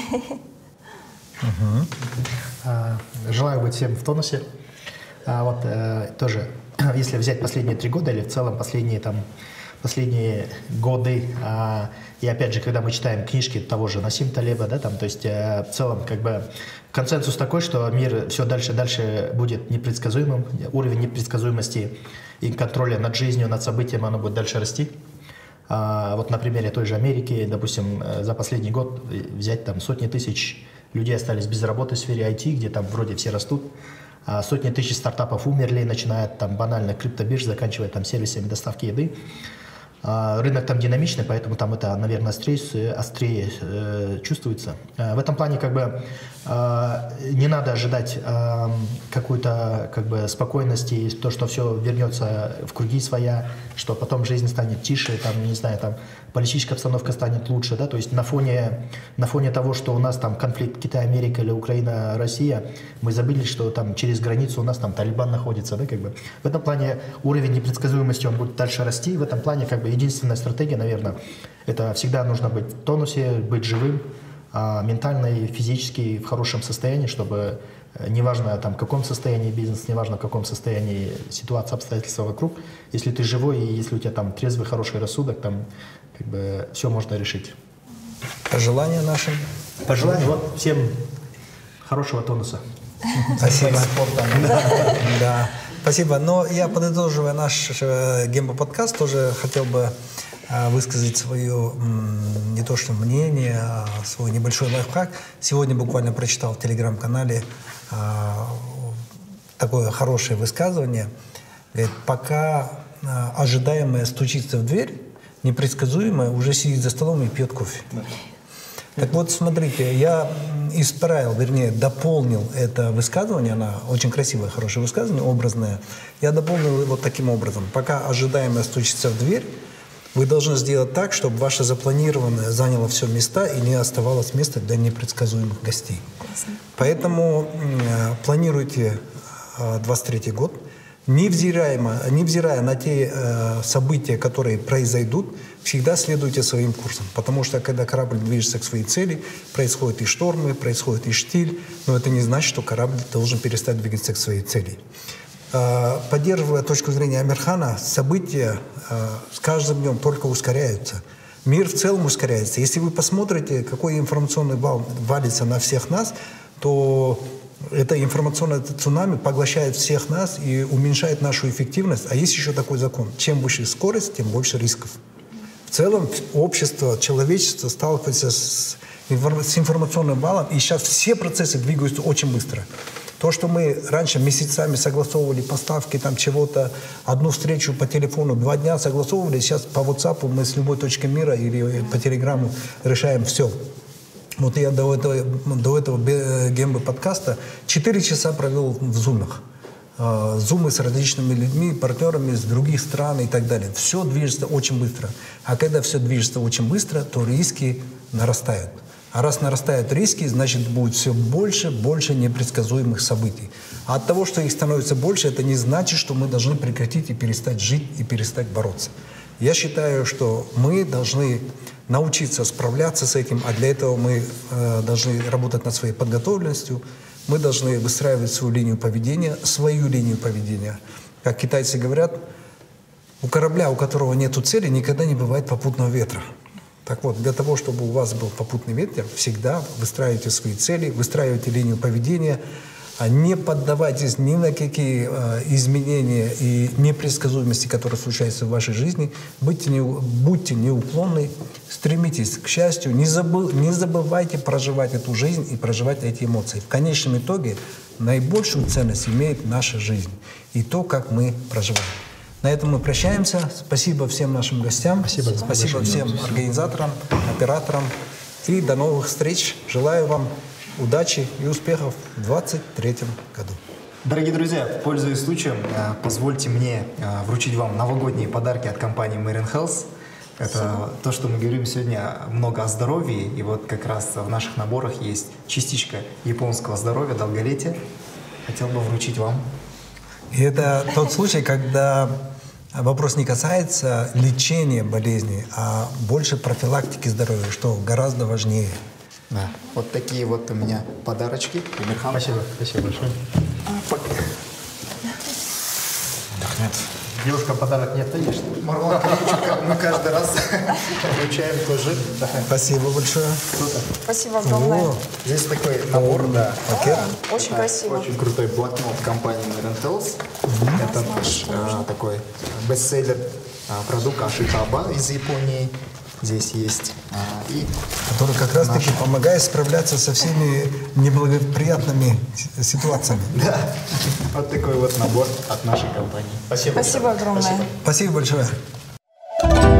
E: Желаю быть всем в тонусе. Вот тоже, если взять последние 3 года или в целом последние годы, и опять же, когда мы читаем книжки того же Насим Талеба, да, там, то есть в целом как бы консенсус такой, что мир все дальше и дальше будет непредсказуемым, уровень непредсказуемости и контроля над жизнью, над событием, оно будет дальше расти. Вот на примере той же Америки, допустим, за последний год взять там сотни тысяч людей остались без работы в сфере IT, где там вроде все растут. Сотни тысяч стартапов умерли, начиная от там банально криптобирж, заканчивая там сервисами доставки еды. Рынок там динамичный, поэтому там это, наверное, острее чувствуется. В этом плане как бы не надо ожидать какой-то как бы спокойности, то, что все вернется в круги своя, что потом жизнь станет тише, там, не знаю, там политическая обстановка станет лучше, да, то есть на фоне того, что у нас там конфликт Китай-Америка или Украина-Россия, мы забыли, что там через границу у нас там Талибан находится, да, как бы. В этом плане уровень непредсказуемости, он будет дальше расти, в этом плане как бы единственная стратегия, наверное, это всегда нужно быть в тонусе, быть живым, ментально и физически в хорошем состоянии, чтобы неважно там в каком состоянии бизнес, неважно в каком состоянии ситуация, обстоятельства вокруг, если ты живой и если у тебя там трезвый, хороший рассудок, там как бы все можно решить.
A: Пожелания нашим?
E: Пожелания вот всем хорошего тонуса.
A: Спасибо. Да. Спасибо. Но я, подытоживая наш Гемба-подкаст, тоже хотел бы высказать свое не то что мнение, а свой небольшой лайфхак. Сегодня буквально прочитал в телеграм-канале такое хорошее высказывание. Говорит, пока ожидаемое стучится в дверь, непредсказуемое уже сидит за столом и пьет кофе. Так вот, смотрите, я исправил, вернее, дополнил это высказывание, она очень красивое, хорошее высказывание, образное. Я дополнил его таким образом. Пока ожидаемое стучится в дверь, вы должны сделать так, чтобы ваше запланированное заняло все места и не оставалось места для непредсказуемых гостей. Поэтому планируйте 23-й год, невзирая на те события, которые произойдут, всегда следуйте своим курсом. Потому что, когда корабль движется к своей цели, происходят и штормы, происходит и штиль, но это не значит, что корабль должен перестать двигаться к своей цели. Поддерживая точку зрения Амирхана, события с каждым днем только ускоряются. Мир в целом ускоряется. Если вы посмотрите, какой информационный вал валится на всех нас, то это информационное цунами поглощает всех нас и уменьшает нашу эффективность. А есть еще такой закон. Чем выше скорость, тем больше рисков. В целом общество, человечество сталкивается с информационным валом, и сейчас все процессы двигаются очень быстро. То, что мы раньше месяцами согласовывали поставки там чего-то, одну встречу по телефону 2 дня согласовывали, сейчас по WhatsApp мы с любой точки мира или по телеграмму решаем все. Вот я до этого Гембо подкаста 4 часа провел в зумах. Зумы с различными людьми, партнерами из других стран и так далее. Все движется очень быстро. А когда все движется очень быстро, то риски нарастают. А раз нарастают риски, значит, будет все больше непредсказуемых событий. А от того, что их становится больше, это не значит, что мы должны прекратить и перестать жить, и перестать бороться. Я считаю, что мы должны научиться справляться с этим, а для этого мы должны работать над своей подготовленностью, мы должны выстраивать свою линию поведения. Как китайцы говорят, у корабля, у которого нет цели, никогда не бывает попутного ветра. Так вот, для того, чтобы у вас был попутный ветер, всегда выстраивайте свои цели, выстраивайте линию поведения, не поддавайтесь ни на какие изменения и непредсказуемости, которые случаются в вашей жизни. Будьте неуклонны, стремитесь к счастью, не забывайте проживать эту жизнь и проживать эти эмоции. В конечном итоге наибольшую ценность имеет наша жизнь и то, как мы проживаем. На этом мы прощаемся. Спасибо всем нашим гостям. Спасибо всем организаторам, операторам. И до новых встреч. Желаю вам удачи и успехов в 2023 году.
F: Дорогие друзья, пользуясь случаем, позвольте мне вручить вам новогодние подарки от компании Marine Health. Это то, что мы говорим сегодня много о здоровье. И вот как раз в наших наборах есть частичка японского здоровья, долголетия. Хотел бы вручить вам.
A: И это тот случай, когда вопрос не касается лечения болезни, а больше профилактики здоровья, что гораздо важнее.
F: Да. Вот такие вот у меня подарочки.
E: Спасибо большое.
B: Нет.
E: Девушка подарок не отдадешь?
F: Марван Калинчук, мы каждый раз вручаем тоже.
A: Спасибо большое.
C: Спасибо огромное.
F: Здесь такой набор, да.
A: Пакет.
C: Очень красиво.
F: Очень крутой блокнот компании Marine Health. Это наш такой бестселлер продукт Ашитаба из Японии. Здесь есть.
A: Который как раз-таки помогает справляться со всеми неблагоприятными ситуациями.
F: Да. Вот такой вот набор от нашей компании.
C: Спасибо огромное.
A: Спасибо большое.